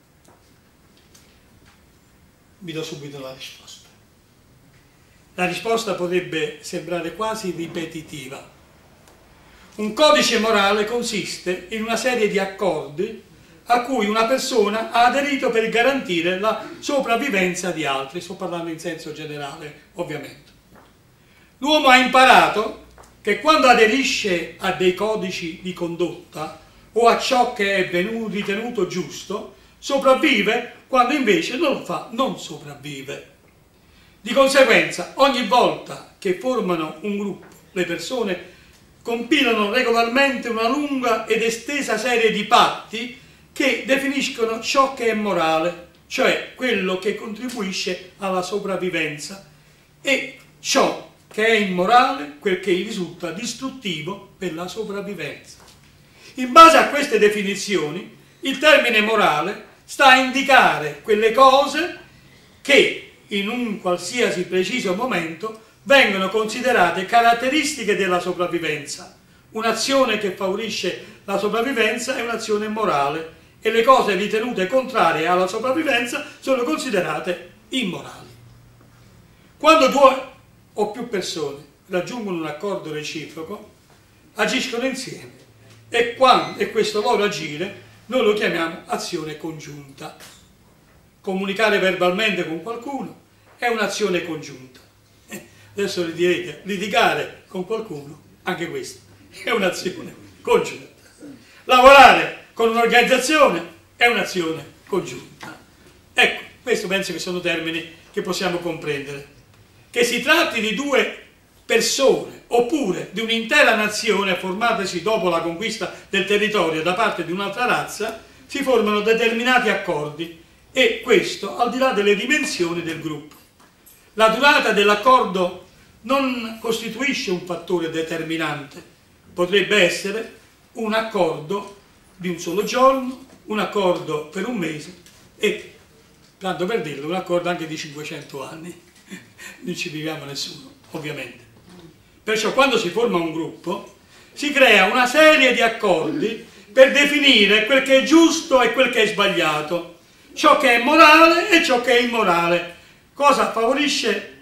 Vi do subito la risposta. La risposta potrebbe sembrare quasi ripetitiva. Un codice morale consiste in una serie di accordi a cui una persona ha aderito per garantire la sopravvivenza di altri. Sto parlando in senso generale, ovviamente. L'uomo ha imparato che quando aderisce a dei codici di condotta o a ciò che è venuto, ritenuto giusto, sopravvive, quando invece non lo fa, non sopravvive. Di conseguenza, ogni volta che formano un gruppo, le persone compilano regolarmente una lunga ed estesa serie di patti che definiscono ciò che è morale, cioè quello che contribuisce alla sopravvivenza, e ciò che è immorale, quel che risulta distruttivo per la sopravvivenza. In base a queste definizioni, il termine morale sta a indicare quelle cose che in un qualsiasi preciso momento vengono considerate caratteristiche della sopravvivenza. Un'azione che favorisce la sopravvivenza è un'azione morale e le cose ritenute contrarie alla sopravvivenza sono considerate immorali. Quando due o più persone raggiungono un accordo reciproco, agiscono insieme e, quando, e questo loro agire noi lo chiamiamo azione congiunta. Comunicare verbalmente con qualcuno è un'azione congiunta. Eh, adesso vi direte, litigare con qualcuno, anche questo è un'azione congiunta. Lavorare con un'organizzazione è un'azione congiunta. Ecco, questo penso che sono termini che possiamo comprendere. Che si tratti di due persone oppure di un'intera nazione formatasi dopo la conquista del territorio da parte di un'altra razza, si formano determinati accordi e questo al di là delle dimensioni del gruppo. La durata dell'accordo non costituisce un fattore determinante, potrebbe essere un accordo di un solo giorno, un accordo per un mese e, tanto per dirlo, un accordo anche di cinquecento anni. Non ci viviamo nessuno, ovviamente. Perciò quando si forma un gruppo si crea una serie di accordi per definire quel che è giusto e quel che è sbagliato, ciò che è morale e ciò che è immorale, cosa favorisce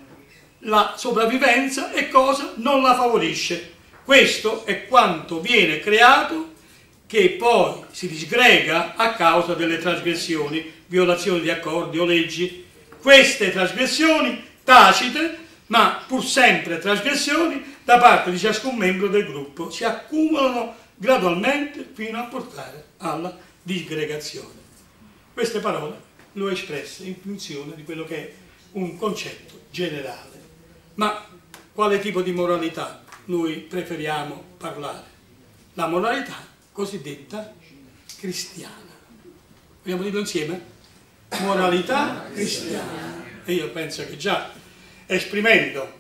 la sopravvivenza e cosa non la favorisce. Questo è quanto viene creato che poi si disgrega a causa delle trasgressioni, violazioni di accordi o leggi. Queste trasgressioni tacite, ma pur sempre trasgressioni, da parte di ciascun membro del gruppo si accumulano gradualmente fino a portare alla disgregazione. Queste parole le ho espresse in funzione di quello che è un concetto generale. Ma quale tipo di moralità noi preferiamo parlare? La moralità cosiddetta cristiana. Vogliamo dirlo insieme? Moralità cristiana. E io penso che già esprimendo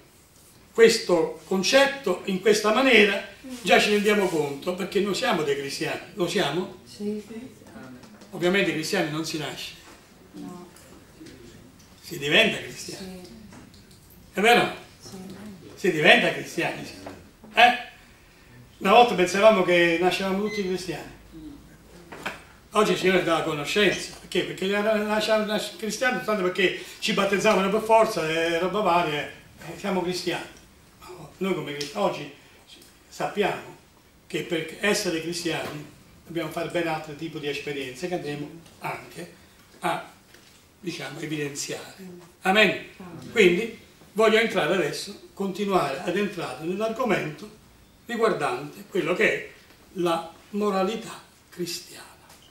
questo concetto in questa maniera già ci rendiamo conto, perché noi siamo dei cristiani. Lo siamo? Sì. Ovviamente cristiani non si nasce, No. si diventa cristiani. Sì. È vero? Sì. Si diventa cristiani. Eh? Una volta pensavamo che nascevamo tutti cristiani. Oggi il Signore dà la conoscenza. Perché? Perché nasciamo cristiani tanto perché ci battezzavano per forza e roba varia. Eh, siamo cristiani. Noi come cristiani oggi sappiamo che per essere cristiani dobbiamo fare ben altri tipi di esperienze che andremo anche a, diciamo, evidenziare. Amen? Quindi voglio entrare adesso, continuare ad entrare nell'argomento riguardante quello che è la moralità cristiana.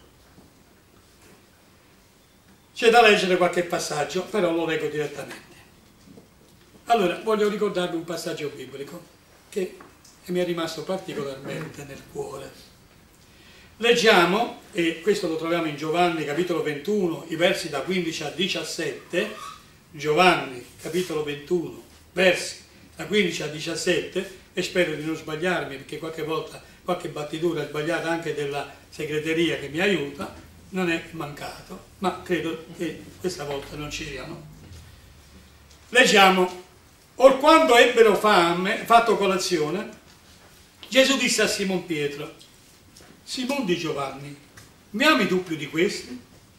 C'è da leggere qualche passaggio, però lo leggo direttamente. Allora, voglio ricordarvi un passaggio biblico che mi è rimasto particolarmente nel cuore. Leggiamo, e questo lo troviamo in Giovanni capitolo ventuno, i versi da quindici a diciassette, Giovanni capitolo ventuno, versi da quindici a diciassette, e spero di non sbagliarmi perché qualche volta qualche battitura sbagliata anche della segreteria che mi aiuta non è mancato, ma credo che questa volta non ci siano. Leggiamo: or quando ebbero fame, fatto colazione, Gesù disse a Simon Pietro: Simon di Giovanni, mi ami tu più di questi?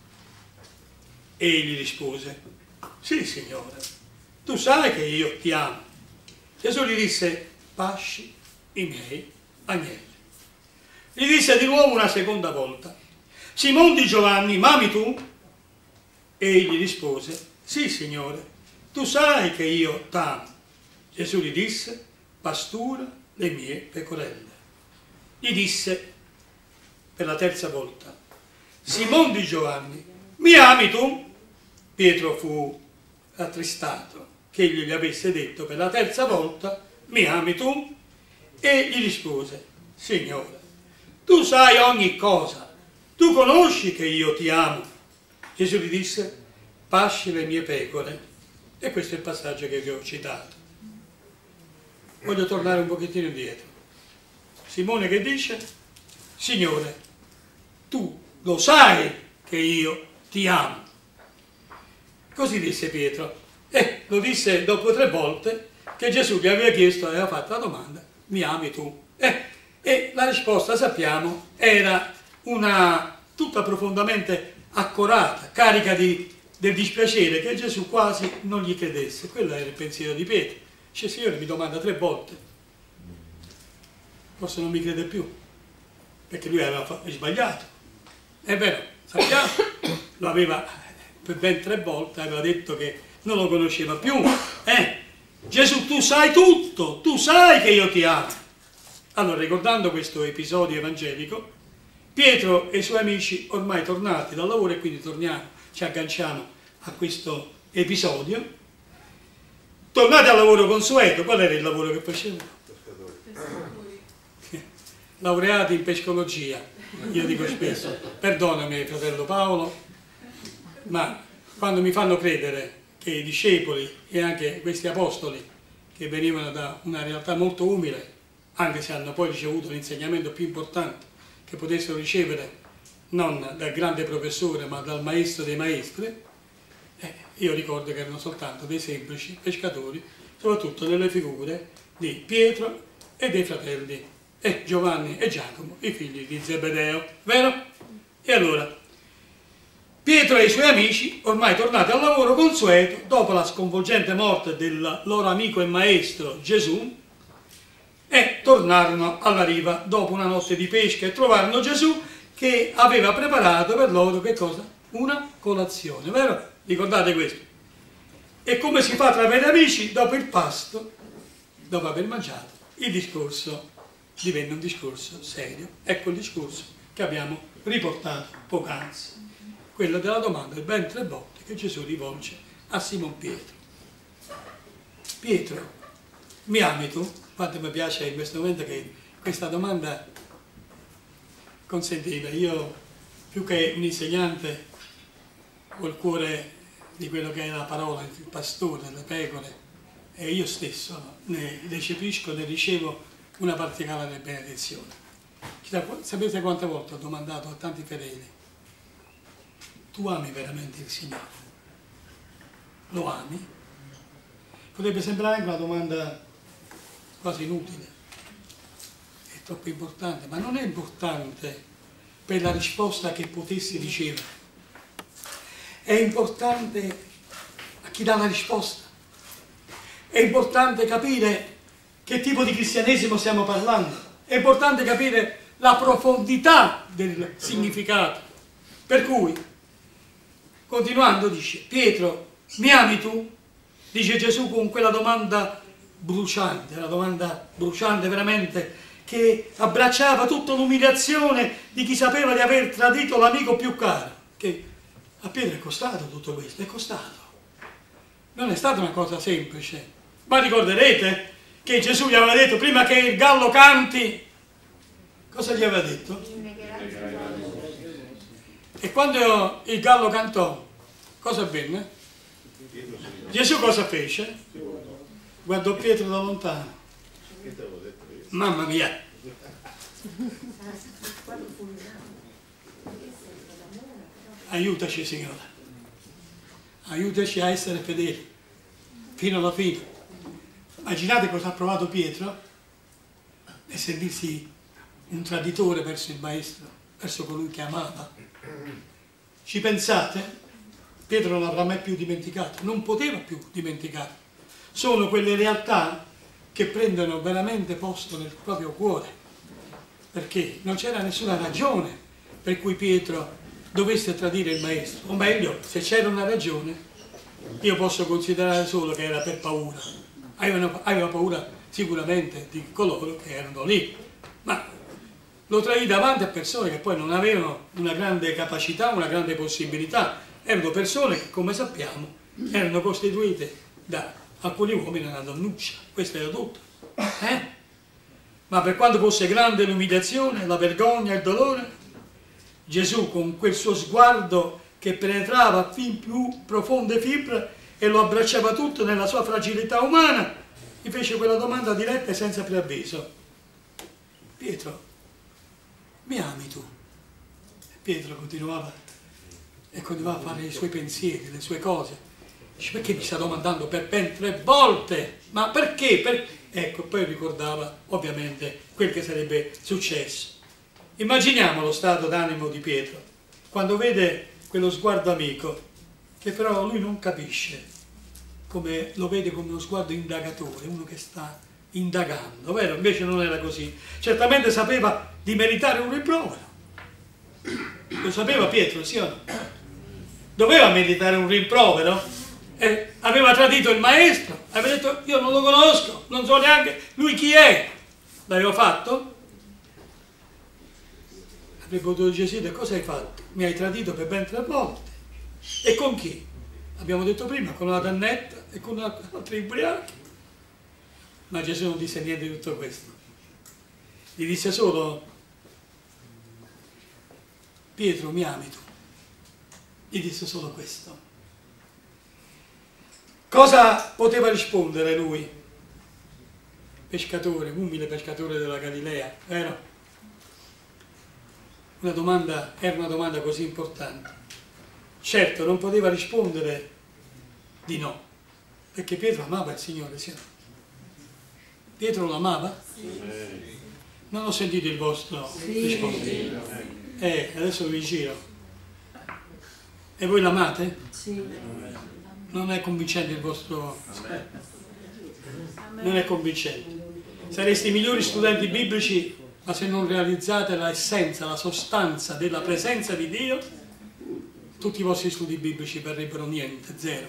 E egli rispose: sì, Signore, tu sai che io ti amo. Gesù gli disse: pasci i miei agnelli. Gli disse di nuovo una seconda volta: Simon di Giovanni, m'ami tu? E egli rispose: sì, Signore, tu sai che io t'amo. Gesù gli disse: pastura le mie pecorelle. Gli disse per la terza volta: Simon di Giovanni, mi ami tu? Pietro fu rattristato che egli gli avesse detto per la terza volta: mi ami tu? E gli rispose: Signore, tu sai ogni cosa, tu conosci che io ti amo. Gesù gli disse: pasci le mie pecore. E questo è il passaggio che vi ho citato. Voglio tornare un pochettino indietro. Simone che dice: Signore, tu lo sai che io ti amo. Così disse Pietro. E lo disse dopo tre volte che Gesù gli aveva chiesto, aveva fatto la domanda: mi ami tu? Eh, e la risposta, sappiamo, era una tutta profondamente accorata, carica di, del dispiacere che Gesù quasi non gli credesse. Quello era il pensiero di Pietro. Dice: Signore mi domanda tre volte, forse non mi crede più, perché lui aveva sbagliato. È vero, sappiamo, lo aveva per ben tre volte, aveva detto che non lo conosceva più. Eh, Gesù, tu sai tutto, tu sai che io ti amo. Allora, ricordando questo episodio evangelico, Pietro e i suoi amici, ormai tornati dal lavoro, e quindi torniamo, ci agganciamo a questo episodio, tornati al lavoro consueto. Qual era il lavoro che facevano? Laureati in pescologia. Io dico spesso, perdonami fratello Paolo, ma quando mi fanno credere che i discepoli e anche questi apostoli, che venivano da una realtà molto umile, anche se hanno poi ricevuto l'insegnamento più importante che potessero ricevere, non dal grande professore ma dal maestro dei maestri, eh, io ricordo che erano soltanto dei semplici pescatori, soprattutto nelle figure di Pietro e dei fratelli e Giovanni e Giacomo, i figli di Zebedeo, vero? E allora, Pietro e i suoi amici, ormai tornati al lavoro consueto, dopo la sconvolgente morte del loro amico e maestro Gesù, e tornarono alla riva dopo una notte di pesca e trovarono Gesù che aveva preparato per loro che cosa? Una colazione, vero? Ricordate questo? E come si fa tra veri amici, dopo il pasto, dopo aver mangiato, il discorso divenne un discorso serio. Ecco il discorso che abbiamo riportato poc'anzi, quello della domanda ben tre volte che Gesù rivolge a Simon Pietro. Pietro, mi ami tu? Quanto mi piace in questo momento che questa domanda consentiva. Io, più che un insegnante, ho il cuore di quello che è la parola, il pastore, le pecore, e io stesso ne recepisco, ne ricevo una particolare benedizione. Sapete quante volte ho domandato a tanti fedeli: tu ami veramente il Signore? Lo ami? Potrebbe sembrare anche una domanda quasi inutile, è troppo importante, ma non è importante per la risposta che potessi ricevere, è importante a chi dà la risposta, è importante capire che tipo di cristianesimo stiamo parlando, è importante capire la profondità del significato. Per cui, continuando, dice: Pietro, mi ami tu? Dice Gesù con quella domanda bruciante, una domanda bruciante veramente, che abbracciava tutta l'umiliazione di chi sapeva di aver tradito l'amico più caro. Che a Pietro è costato tutto questo, è costato. Non è stata una cosa semplice. Ma ricorderete che Gesù gli aveva detto, prima che il gallo canti, cosa gli aveva detto? E quando il gallo cantò, cosa avvenne? Gesù cosa fece? Guardò Pietro da lontano. Mamma mia! Aiutaci, Signore. Aiutaci a essere fedeli fino alla fine. Immaginate cosa ha provato Pietro e sentirsi un traditore verso il Maestro, verso colui che amava. Ci pensate? Pietro non l'avrà mai più dimenticato, non poteva più dimenticarlo. Sono quelle realtà che prendono veramente posto nel proprio cuore, perché non c'era nessuna ragione per cui Pietro dovesse tradire il Maestro, o meglio, se c'era una ragione, io posso considerare solo che era per paura. Aveva, aveva paura sicuramente di coloro che erano lì, ma lo traì davanti a persone che poi non avevano una grande capacità, una grande possibilità. Erano persone che, come sappiamo, erano costituite da alcuni uomini e una donnuccia. Questo era tutto. Eh? Ma per quanto fosse grande l'umiliazione, la vergogna, il dolore, Gesù, con quel suo sguardo che penetrava fin più profonde fibre e lo abbracciava tutto nella sua fragilità umana, gli fece quella domanda diretta e senza preavviso: Pietro, mi ami tu? E Pietro continuava e continuava a fare i suoi pensieri, le sue cose. Dice: perché mi sta domandando per ben tre volte? Ma perché? Per... Ecco, poi ricordava ovviamente quel che sarebbe successo. Immaginiamo lo stato d'animo di Pietro quando vede quello sguardo amico, che però lui non capisce, come lo vede come uno sguardo indagatore, uno che sta indagando, vero? Invece non era così. Certamente sapeva di meritare un rimprovero. Lo sapeva Pietro, sì o no? Doveva meritare un rimprovero. Eh, aveva tradito il maestro, aveva detto io non lo conosco, non so neanche lui chi è. L'aveva fatto? Avrebbe potuto dire Gesù, cosa hai fatto? Mi hai tradito per ben tre volte. E con chi? Abbiamo detto prima, con una dannetta e con altri ubriachi. Ma Gesù non disse niente di tutto questo. Gli disse solo, Pietro, mi ami tu? Gli disse solo questo. Cosa poteva rispondere lui? Pescatore, umile pescatore della Galilea, vero? Una domanda, era una domanda così importante. Certo, non poteva rispondere di no, perché Pietro amava il Signore, sì. Pietro lo amava? Sì. Non ho sentito il vostro sì. rispondere. Eh, adesso vi giro. E voi l'amate? Sì. Non è convincente il vostro... Non è convincente. Sareste i migliori studenti biblici, ma se non realizzate l'essenza, la sostanza della presenza di Dio, tutti i vostri studi biblici verrebbero niente, zero.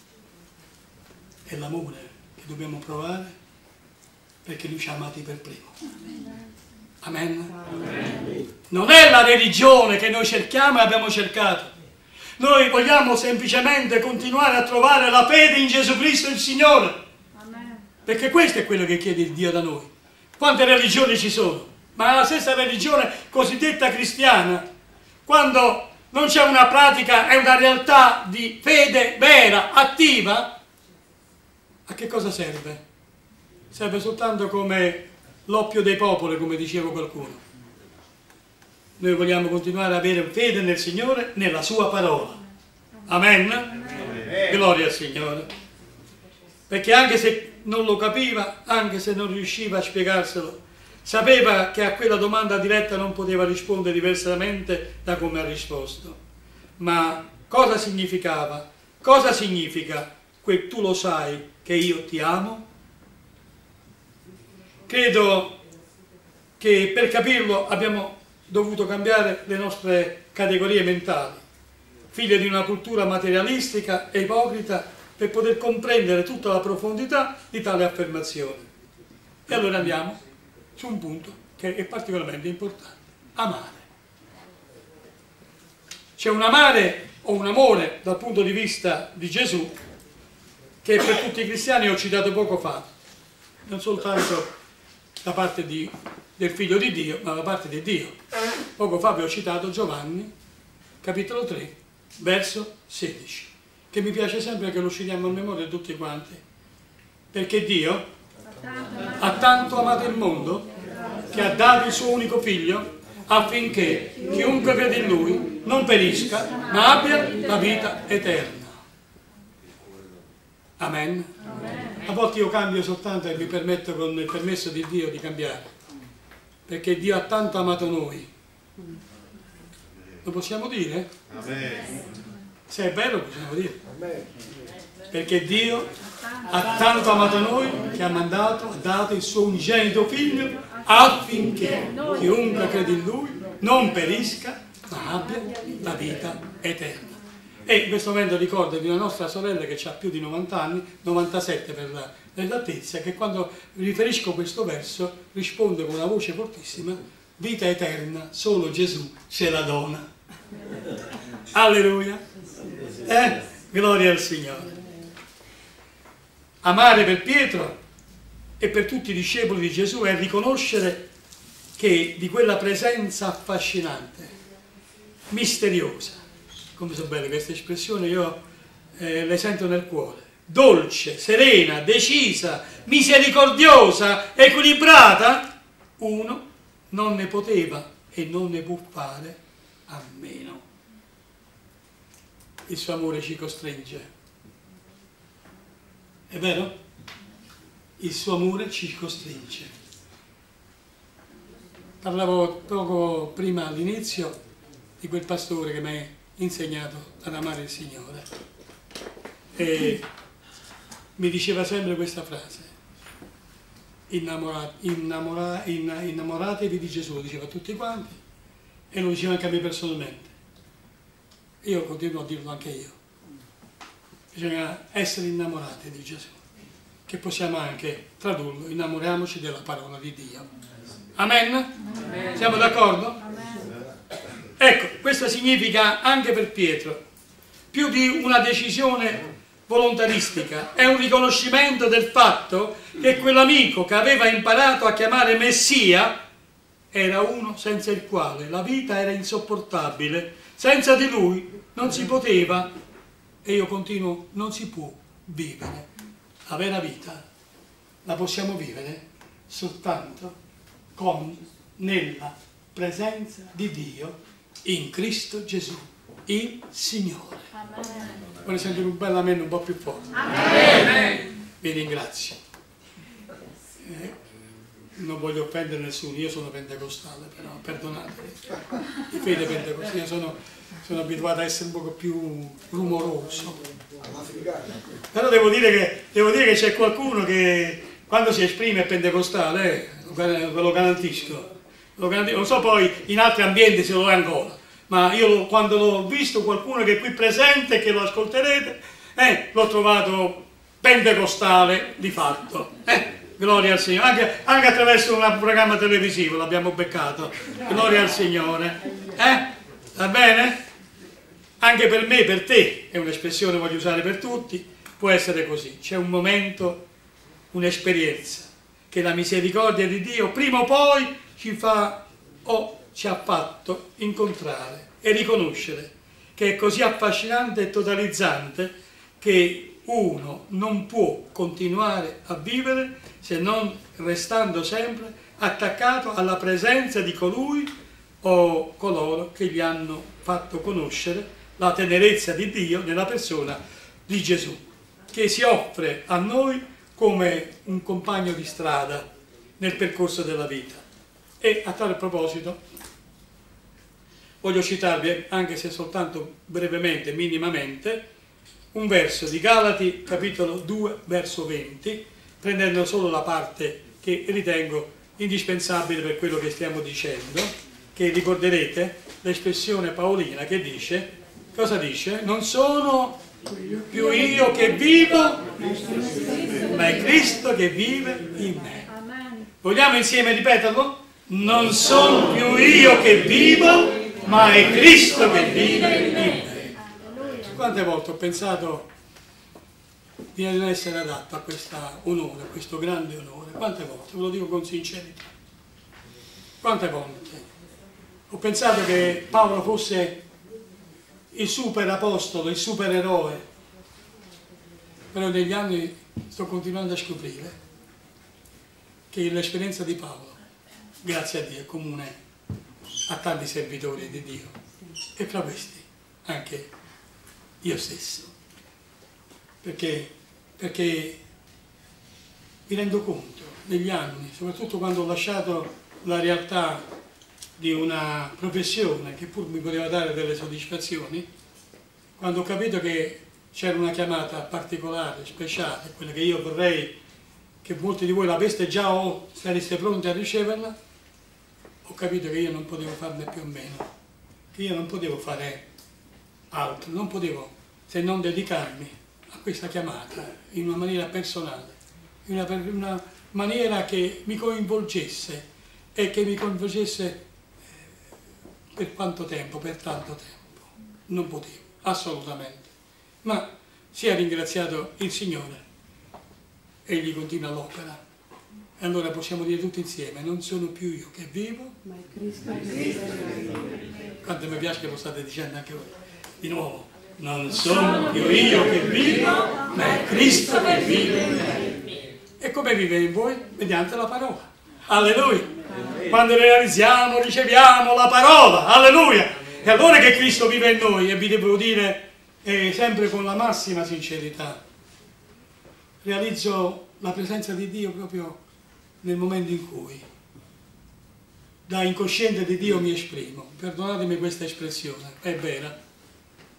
È l'amore che dobbiamo provare perché Lui ci ha amati per primo. Amen. Amen. Non è la religione che noi cerchiamo e abbiamo cercato. Noi vogliamo semplicemente continuare a trovare la fede in Gesù Cristo il Signore. Amen. Perché questo è quello che chiede Dio da noi. Quante religioni ci sono? Ma la stessa religione cosiddetta cristiana, quando non c'è una pratica e una realtà di fede vera, attiva, a che cosa serve? Serve soltanto come l'oppio dei popoli, come diceva qualcuno. Noi vogliamo continuare ad avere fede nel Signore, nella Sua parola. Amen? Amen. Gloria al Signore. Perché anche se non lo capiva, anche se non riusciva a spiegarselo, sapeva che a quella domanda diretta non poteva rispondere diversamente da come ha risposto. Ma cosa significava? Cosa significa quel tu lo sai che io ti amo? Credo che per capirlo abbiamo dovuto cambiare le nostre categorie mentali, figlie di una cultura materialistica e ipocrita, per poter comprendere tutta la profondità di tale affermazione. E allora andiamo su un punto che è particolarmente importante: amare. C'è un amare o un amore dal punto di vista di Gesù che per tutti i cristiani ho citato poco fa, non soltanto da parte di, del Figlio di Dio, ma da parte di Dio. Poco fa vi ho citato Giovanni, capitolo tre, verso sedici, che mi piace sempre che lo citiamo a memoria tutti quanti, perché Dio ha tanto amato il mondo che ha dato il suo unico figlio affinché chiunque crede in lui non perisca ma abbia la vita eterna. Amen. A volte io cambio soltanto e mi permetto con il permesso di Dio di cambiare, perché Dio ha tanto amato noi. Lo possiamo dire? Amen. Se è vero possiamo dire. Amen. Perché Dio ha tanto amato noi che ha mandato, ha dato il suo unigenito figlio affinché chiunque crede in lui non perisca ma abbia la vita eterna. E in questo momento ricordo di una nostra sorella che ha più di novanta anni, novantasette per l'esattezza, che quando riferisco questo verso risponde con una voce fortissima: vita eterna solo Gesù ce la dona. Alleluia. Eh? Gloria al Signore. Amare per Pietro e per tutti i discepoli di Gesù è riconoscere che di quella presenza affascinante, misteriosa, come so bene questa espressione, io eh, le sento nel cuore, dolce, serena, decisa, misericordiosa, equilibrata, uno non ne poteva e non ne può fare a meno. Il suo amore ci costringe. È vero? Il suo amore ci costringe. Parlavo poco prima all'inizio di quel pastore che mi ha insegnato ad amare il Signore e mi diceva sempre questa frase: innamorati, innamora, innamoratevi di Gesù, lo diceva a tutti quanti e lo diceva anche a me personalmente. Io continuo a dirlo anche io. Bisogna essere innamorati di Gesù, che possiamo anche tradurlo, innamoriamoci della parola di Dio. Amen? Amen. Siamo d'accordo? Amen. Ecco, questo significa anche per Pietro, più di una decisione volontaristica, è un riconoscimento del fatto che quell'amico che aveva imparato a chiamare Messia era uno senza il quale la vita era insopportabile, senza di lui non si poteva, e io continuo, non si può vivere. La vera vita la possiamo vivere soltanto con, nella presenza di Dio in Cristo Gesù, il Signore. Amen. Vorrei sentire un bel amen un po' più forte. Amen. Vi ringrazio. Eh, non voglio offendere nessuno, io sono pentecostale, però perdonatemi. Di fede pentecostale, io sono, sono abituato a essere un po' più rumoroso. Però devo dire che, devo dire che c'è qualcuno che quando si esprime è pentecostale, eh, lo garantisco. Lo garantisco. Non so poi in altri ambienti se lo è ancora, ma io lo, quando l'ho visto qualcuno che è qui presente, che lo ascolterete, eh, l'ho trovato pentecostale di fatto. Eh. Gloria al Signore, anche, anche attraverso un programma televisivo l'abbiamo beccato. Gloria al Signore. Eh? Va bene? Anche per me, per te, è un'espressione che voglio usare per tutti, può essere così. C'è un momento, un'esperienza, che la misericordia di Dio prima o poi ci fa o ci ha fatto incontrare e riconoscere che è così affascinante e totalizzante che uno non può continuare a vivere se non restando sempre attaccato alla presenza di colui o coloro che gli hanno fatto conoscere la tenerezza di Dio nella persona di Gesù, che si offre a noi come un compagno di strada nel percorso della vita. E a tale proposito voglio citarvi, anche se soltanto brevemente, minimamente, un verso di Galati, capitolo due, verso venti, prendendo solo la parte che ritengo indispensabile per quello che stiamo dicendo, che ricorderete l'espressione paolina che dice, cosa dice? Non sono più io che vivo, ma è Cristo che vive in me. Vogliamo insieme ripeterlo? Non sono più io che vivo, ma è Cristo che vive in me. Quante volte ho pensato di non essere adatto a questo onore, a questo grande onore? Quante volte? Ve lo dico con sincerità. Quante volte? Ho pensato che Paolo fosse il super apostolo, il super eroe, però negli anni sto continuando a scoprire che l'esperienza di Paolo, grazie a Dio, è comune a tanti servitori di Dio, e fra questi anche io stesso, perché, perché mi rendo conto negli anni, soprattutto quando ho lasciato la realtà di una professione che pur mi poteva dare delle soddisfazioni, quando ho capito che c'era una chiamata particolare, speciale, quella che io vorrei che molti di voi l'aveste già o sareste pronti a riceverla, ho capito che io non potevo farne più o meno, che io non potevo fare altro, non potevo se non dedicarmi a questa chiamata in una maniera personale, in una, una maniera che mi coinvolgesse e che mi coinvolgesse per quanto tempo, per tanto tempo. Non potevo, assolutamente. Ma sia ringraziato il Signore, Egli continua l'opera. E allora possiamo dire tutti insieme, non sono più io che vivo, ma è Cristo che vive. Quanto mi piace che lo state dicendo anche voi. Di nuovo, non sono più io che vivo, ma è Cristo che vive in me. E come vive in voi? Mediante la parola. Alleluia. Quando realizziamo, riceviamo la parola. Alleluia. E allora che Cristo vive in noi, e vi devo dire eh, sempre con la massima sincerità, realizzo la presenza di Dio proprio nel momento in cui da incosciente di Dio mi esprimo. Perdonatemi questa espressione, è vera,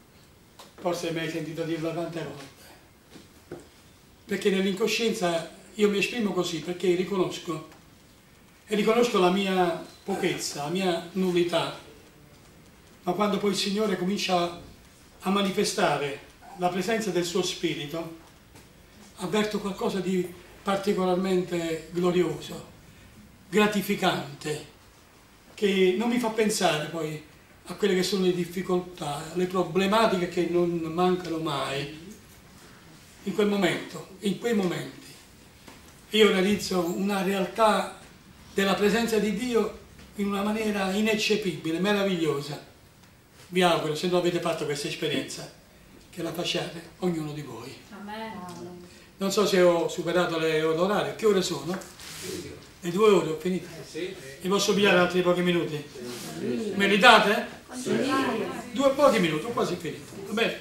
forse mi hai sentito dirla tante volte, perché nell'incoscienza io mi esprimo così perché riconosco, e riconosco la mia pochezza, la mia nullità, ma quando poi il Signore comincia a manifestare la presenza del suo Spirito, avverto qualcosa di particolarmente glorioso, gratificante, che non mi fa pensare poi a quelle che sono le difficoltà, le problematiche che non mancano mai. In quel momento, in quei momenti, io realizzo una realtà della presenza di Dio in una maniera ineccepibile, meravigliosa. Vi auguro, se non avete fatto questa esperienza, che la facciate ognuno di voi. Amen. Non so se ho superato le ore orarie, che ore sono? Le due ore ho finito. Mi posso pigliare altri pochi minuti? Meritate? Due pochi minuti, ho quasi finito. Va bene?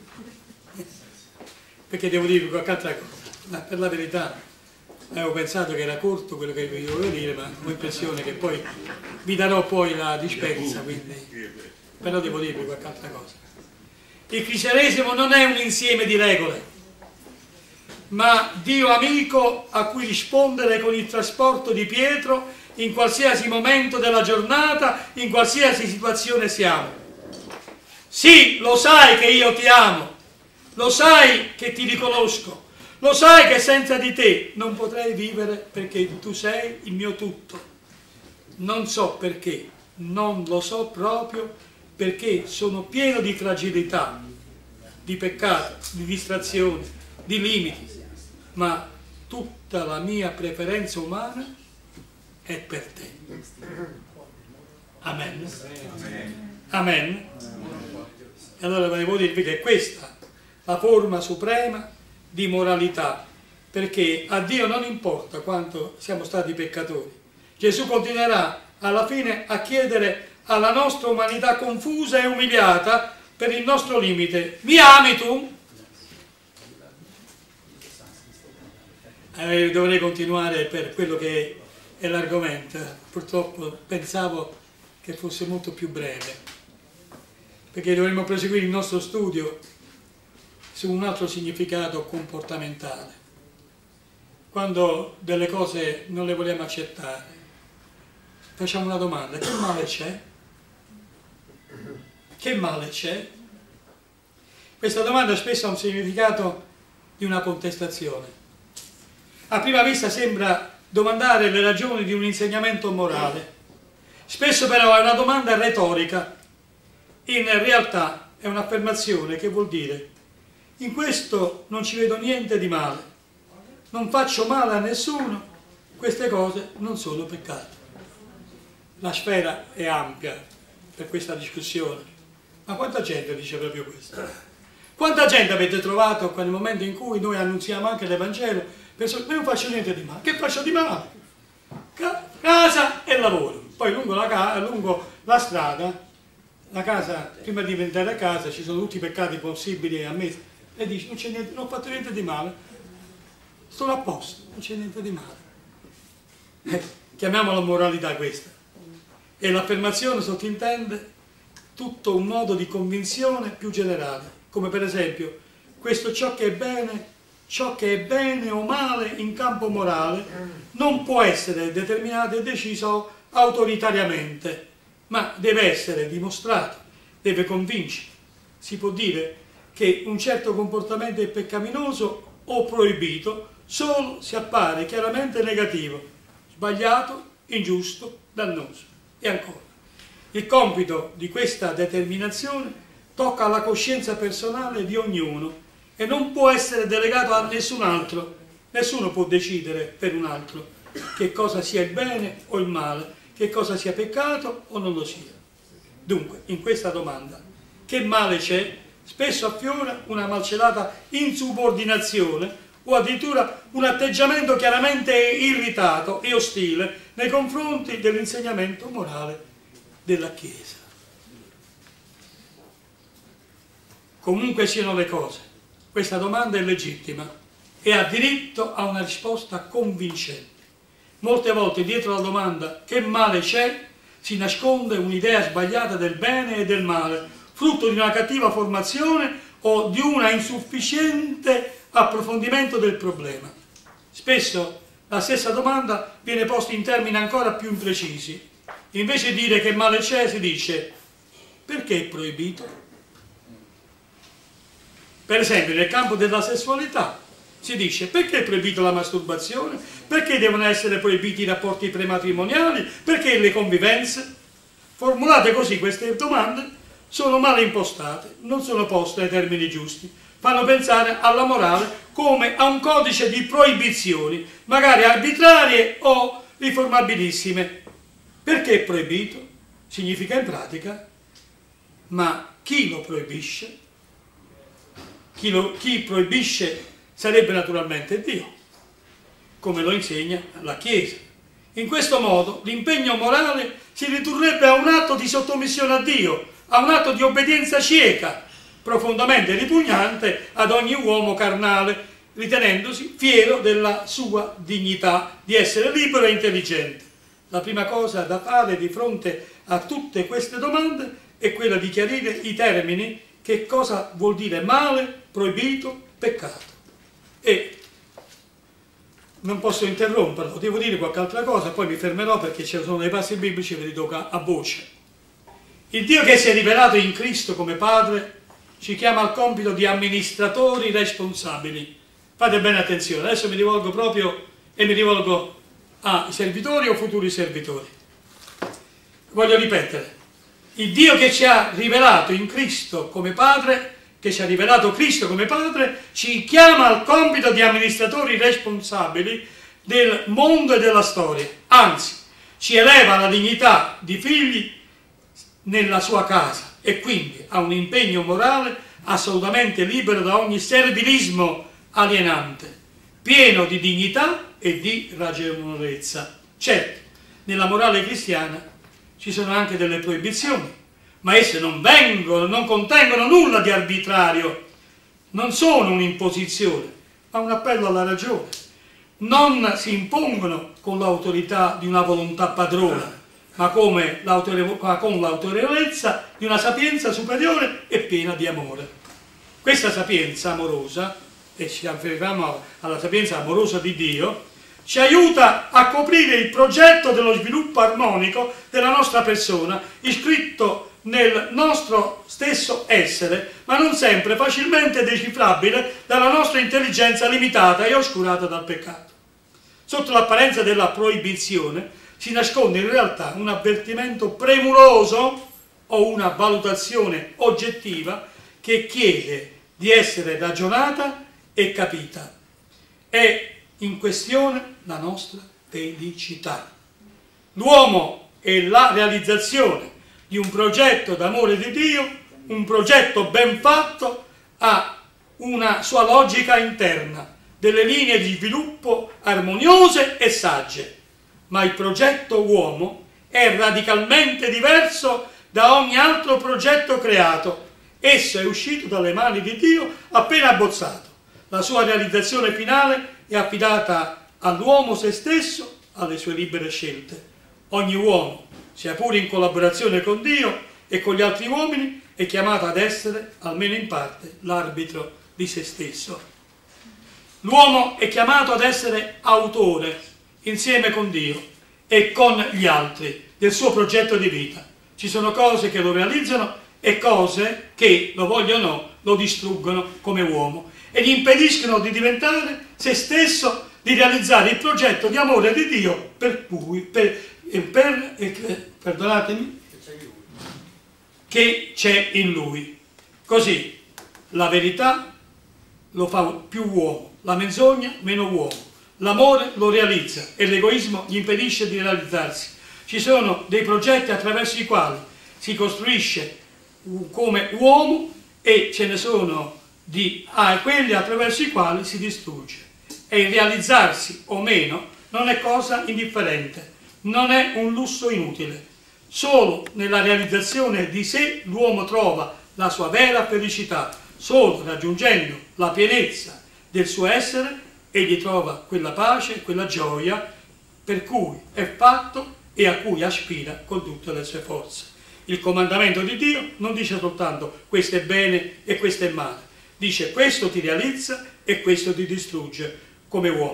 Perché devo dirvi qualche altra cosa. Ma per la verità avevo pensato che era corto quello che vi volevo dire, ma ho l'impressione che poi vi darò poi la dispensa, quindi. Però devo dirvi qualche altra cosa. Il cristianesimo non è un insieme di regole, ma Dio amico a cui rispondere con il trasporto di Pietro in qualsiasi momento della giornata, in qualsiasi situazione siamo. Sì, lo sai che io ti amo, lo sai che ti riconosco, lo sai che senza di te non potrei vivere perché tu sei il mio tutto. Non so perché, non lo so proprio perché sono pieno di fragilità, di peccato, di distrazioni, di limiti, ma tutta la mia preferenza umana è per te. Amen. Amen. E allora volevo dirvi che questa è la forma suprema di moralità, perché a Dio non importa quanto siamo stati peccatori. Gesù continuerà alla fine a chiedere alla nostra umanità confusa e umiliata per il nostro limite: mi ami tu? Eh, dovrei continuare per quello che è l'argomento, purtroppo pensavo che fosse molto più breve, perché dovremmo proseguire il nostro studio su un altro significato comportamentale. Quando delle cose non le vogliamo accettare, facciamo una domanda: che male c'è? Che male c'è? Questa domanda spesso ha un significato di una contestazione. A prima vista sembra domandare le ragioni di un insegnamento morale. Spesso però è una domanda retorica. In realtà è un'affermazione che vuol dire: in questo non ci vedo niente di male, non faccio male a nessuno, queste cose non sono peccato. La sfera è ampia per questa discussione, ma quanta gente dice proprio questo? Quanta gente avete trovato nel momento in cui noi annunziamo anche l'Evangelo? Penso, io non faccio niente di male. Che faccio di male? Casa e lavoro. Poi lungo la, lungo la strada, la casa, prima di diventare a casa, ci sono tutti i peccati possibili a me. E dici, non c'è niente, non ho fatto niente di male. Sono a posto, non c'è niente di male. Eh, chiamiamola moralità questa. E l'affermazione sottintende tutto un modo di convinzione più generale, come per esempio: questo ciò che è bene, ciò che è bene o male in campo morale non può essere determinato e deciso autoritariamente, ma deve essere dimostrato, deve convincere. Si può dire che un certo comportamento è peccaminoso o proibito solo se appare chiaramente negativo, sbagliato, ingiusto, dannoso. E ancora, il compito di questa determinazione tocca alla coscienza personale di ognuno e non può essere delegato a nessun altro. Nessuno può decidere per un altro che cosa sia il bene o il male, che cosa sia peccato o non lo sia. Dunque, in questa domanda, che male c'è? Spesso affiora una malcelata insubordinazione o addirittura un atteggiamento chiaramente irritato e ostile nei confronti dell'insegnamento morale della Chiesa. Comunque siano le cose, questa domanda è legittima e ha diritto a una risposta convincente. Molte volte dietro la domanda che male c'è si nasconde un'idea sbagliata del bene e del male, frutto di una cattiva formazione o di un insufficiente approfondimento del problema. Spesso la stessa domanda viene posta in termini ancora più imprecisi. Invece di dire che male c'è, si dice: perché è proibito? Per esempio, nel campo della sessualità si dice: perché è proibita la masturbazione? Perché devono essere proibiti i rapporti prematrimoniali? Perché le convivenze? Formulate così, queste domande sono male impostate, non sono poste ai termini giusti, fanno pensare alla morale come a un codice di proibizioni, magari arbitrarie o riformabilissime. Perché è proibito? Significa in pratica: ma chi lo proibisce? Chi, lo, chi proibisce sarebbe naturalmente Dio, come lo insegna la Chiesa. In questo modo l'impegno morale si ridurrebbe a un atto di sottomissione a Dio, a un atto di obbedienza cieca, profondamente ripugnante ad ogni uomo carnale, ritenendosi fiero della sua dignità di essere libero e intelligente. La prima cosa da fare di fronte a tutte queste domande è quella di chiarire i termini, che cosa vuol dire male, proibito, peccato. E non posso interromperlo, devo dire qualche altra cosa, poi mi fermerò perché ci sono dei passi biblici, ve li tocca a voce. Il Dio che si è rivelato in Cristo come Padre ci chiama al compito di amministratori responsabili. Fate bene attenzione, adesso mi rivolgo proprio e mi rivolgo ai servitori o futuri servitori. Voglio ripetere: il Dio che ci ha rivelato in Cristo come Padre, che ci ha rivelato Cristo come Padre, ci chiama al compito di amministratori responsabili del mondo e della storia. Anzi, ci eleva alla dignità di figli nella sua casa e quindi ha un impegno morale assolutamente libero da ogni servilismo alienante, pieno di dignità e di ragionevolezza. Certo, nella morale cristiana ci sono anche delle proibizioni, ma esse non vengono, non contengono nulla di arbitrario, non sono un'imposizione, ma un appello alla ragione. Non si impongono con l'autorità di una volontà padrona, ma come con l'autorevolezza di una sapienza superiore e piena di amore. Questa sapienza amorosa, e ci riferiamo alla sapienza amorosa di Dio, ci aiuta a coprire il progetto dello sviluppo armonico della nostra persona, iscritto nel nostro stesso essere, ma non sempre facilmente decifrabile dalla nostra intelligenza limitata e oscurata dal peccato. Sotto l'apparenza della proibizione si nasconde in realtà un avvertimento premuroso o una valutazione oggettiva che chiede di essere ragionata e capita. È in questione la nostra felicità. L'uomo è la realizzazione di un progetto d'amore di Dio, un progetto ben fatto, ha una sua logica interna, delle linee di sviluppo armoniose e sagge, ma il progetto uomo è radicalmente diverso da ogni altro progetto creato. Esso è uscito dalle mani di Dio appena abbozzato. La sua realizzazione finale è affidata all'uomo se stesso, alle sue libere scelte. Ogni uomo, sia pure in collaborazione con Dio e con gli altri uomini, è chiamato ad essere, almeno in parte, l'arbitro di se stesso. L'uomo è chiamato ad essere autore, insieme con Dio e con gli altri, del suo progetto di vita. Ci sono cose che lo realizzano e cose che, lo vogliono o no, lo distruggono come uomo e gli impediscono di diventare se stesso, di realizzare il progetto di amore di Dio per cui, per, per, eh, perdonatemi, che c'è in lui. Così la verità lo fa più uomo, la menzogna meno uomo, l'amore lo realizza e l'egoismo gli impedisce di realizzarsi. Ci sono dei progetti attraverso i quali si costruisce come uomo e ce ne sono di ah, quelli attraverso i quali si distrugge. E il realizzarsi o meno non è cosa indifferente, non è un lusso inutile. Solo nella realizzazione di sé l'uomo trova la sua vera felicità, solo raggiungendo la pienezza del suo essere egli trova quella pace, quella gioia per cui è fatto e a cui aspira con tutte le sue forze. Il comandamento di Dio non dice soltanto questo è bene e questo è male, dice questo ti realizza e questo ti distrugge come uomo.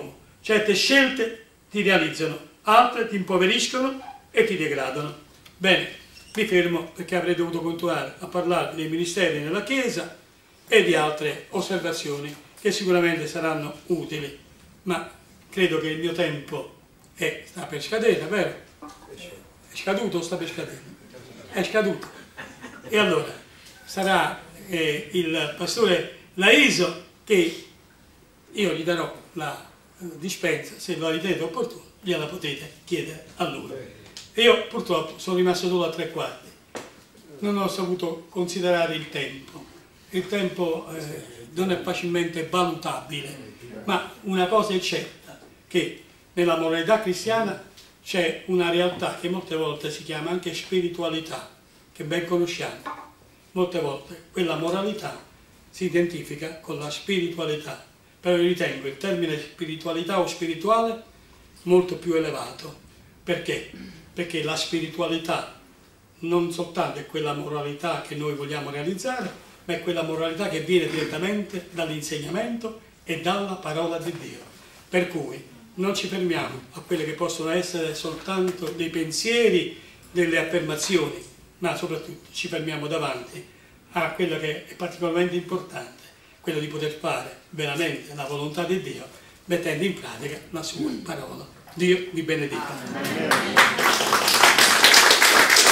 Certe scelte ti realizzano, altre ti impoveriscono e ti degradano. Bene, mi fermo perché avrei dovuto continuare a parlare dei ministeri nella Chiesa e di altre osservazioni che sicuramente saranno utili, ma credo che il mio tempo è, sta per scadere, vero? È scaduto o sta per scadere? È scaduto. E allora sarà eh, il pastore Laiso che io gli darò la dispensa, se lo ritenete opportuno, gliela potete chiedere a lui. E io purtroppo sono rimasto solo a tre quarti, non ho saputo considerare il tempo. Il tempo eh, non è facilmente valutabile, ma una cosa è certa, che nella moralità cristiana c'è una realtà che molte volte si chiama anche spiritualità, che ben conosciamo. Molte volte quella moralità si identifica con la spiritualità, però io ritengo il termine spiritualità o spirituale molto più elevato. Perché? Perché la spiritualità non soltanto è quella moralità che noi vogliamo realizzare, ma è quella moralità che viene direttamente dall'insegnamento e dalla parola di Dio. Per cui non ci fermiamo a quelle che possono essere soltanto dei pensieri, delle affermazioni, ma soprattutto ci fermiamo davanti a quello che è particolarmente importante, quello di poter fare veramente la volontà di Dio, mettendo in pratica la sua parola. Dio vi benedica. Amen.